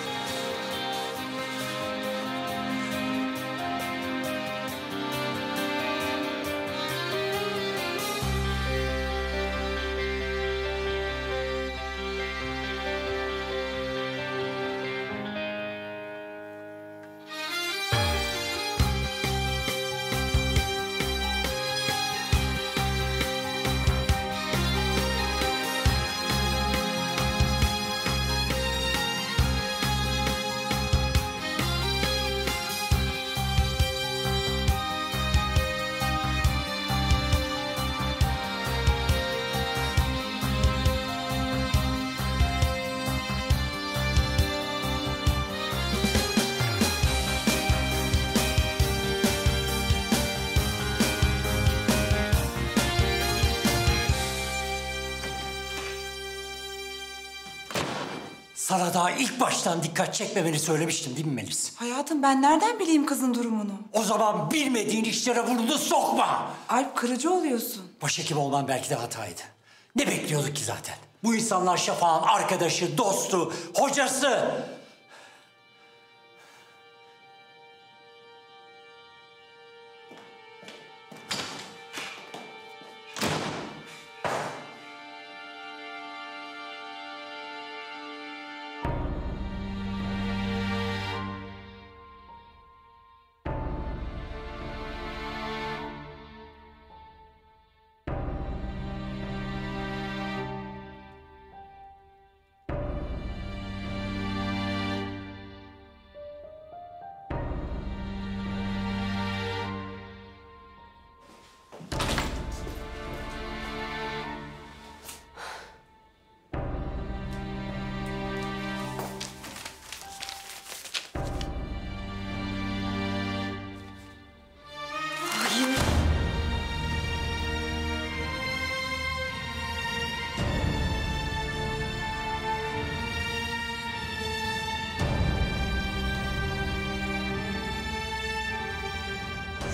Sana daha ilk baştan dikkat çekmemeni söylemiştim değil mi Melis? Hayatım ben nereden bileyim kızın durumunu? O zaman bilmediğin işlere burnunu sokma. Alp kırıcı oluyorsun. Başhekim olman belki de hataydı. Ne bekliyorduk ki zaten? Bu insanlar Şafak'ın arkadaşı, dostu, hocası.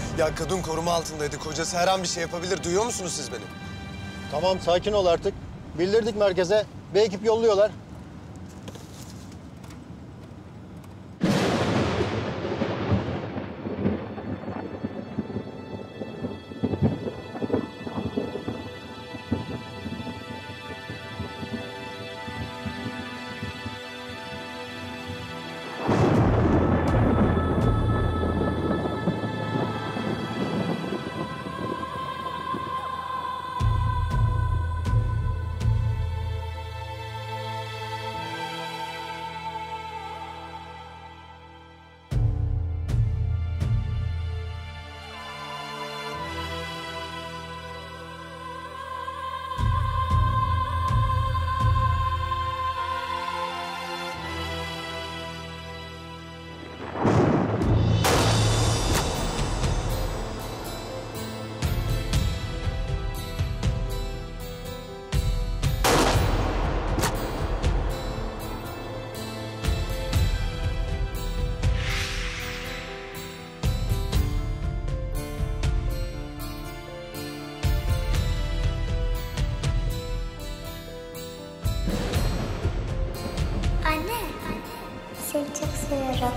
Ya kadın koruma altındaydı. Kocası her an bir şey yapabilir. Duyuyor musunuz siz beni? Tamam sakin ol artık. Bildirdik merkeze. Bir ekip yolluyorlar. Seni çok seviyorum.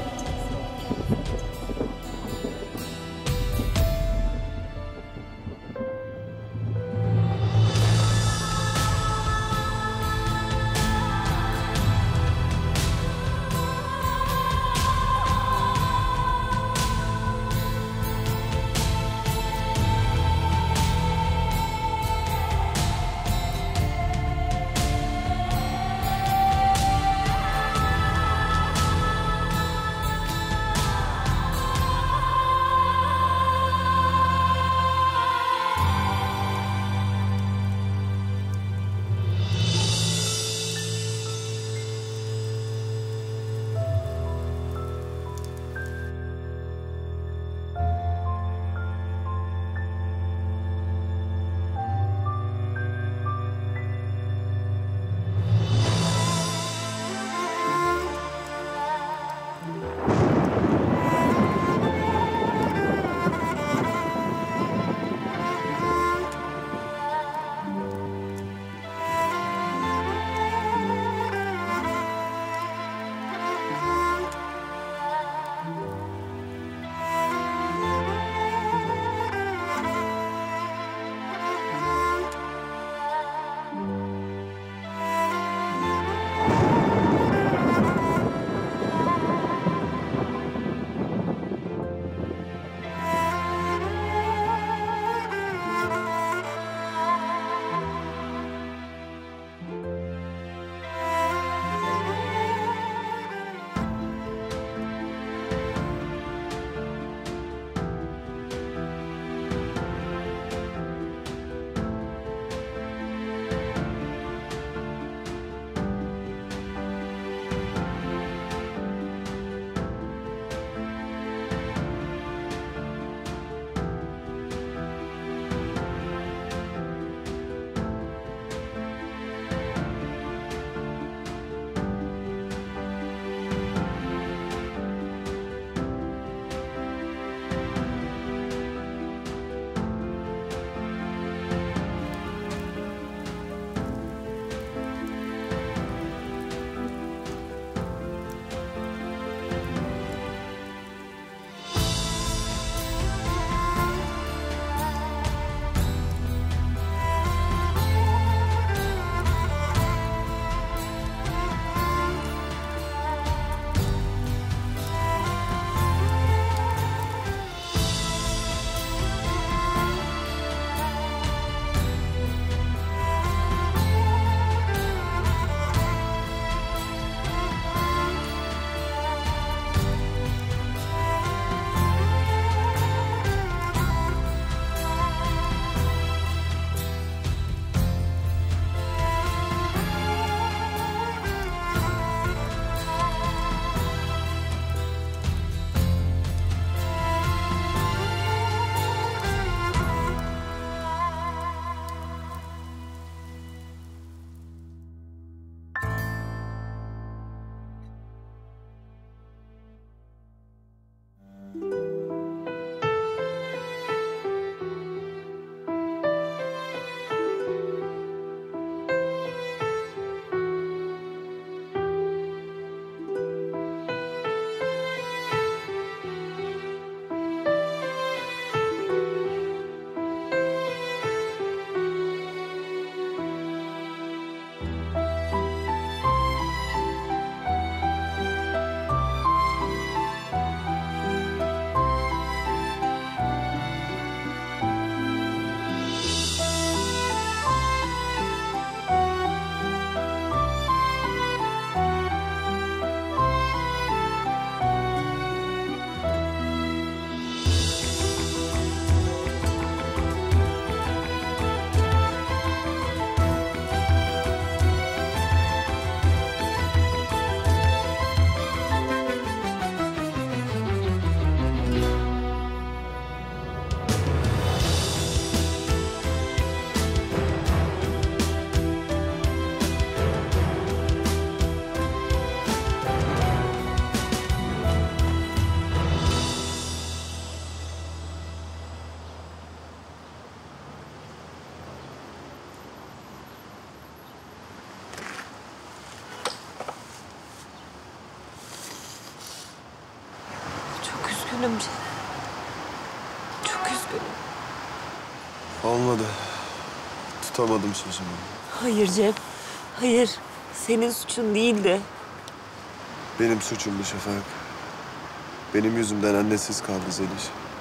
üzgünüm Cem. Çok üzgünüm. Olmadı. Tutamadım sözümü. Hayır Cem. Hayır. Senin suçun değildi. Benim suçumdu Şafak. Benim yüzümden annesiz kaldı Zeliş.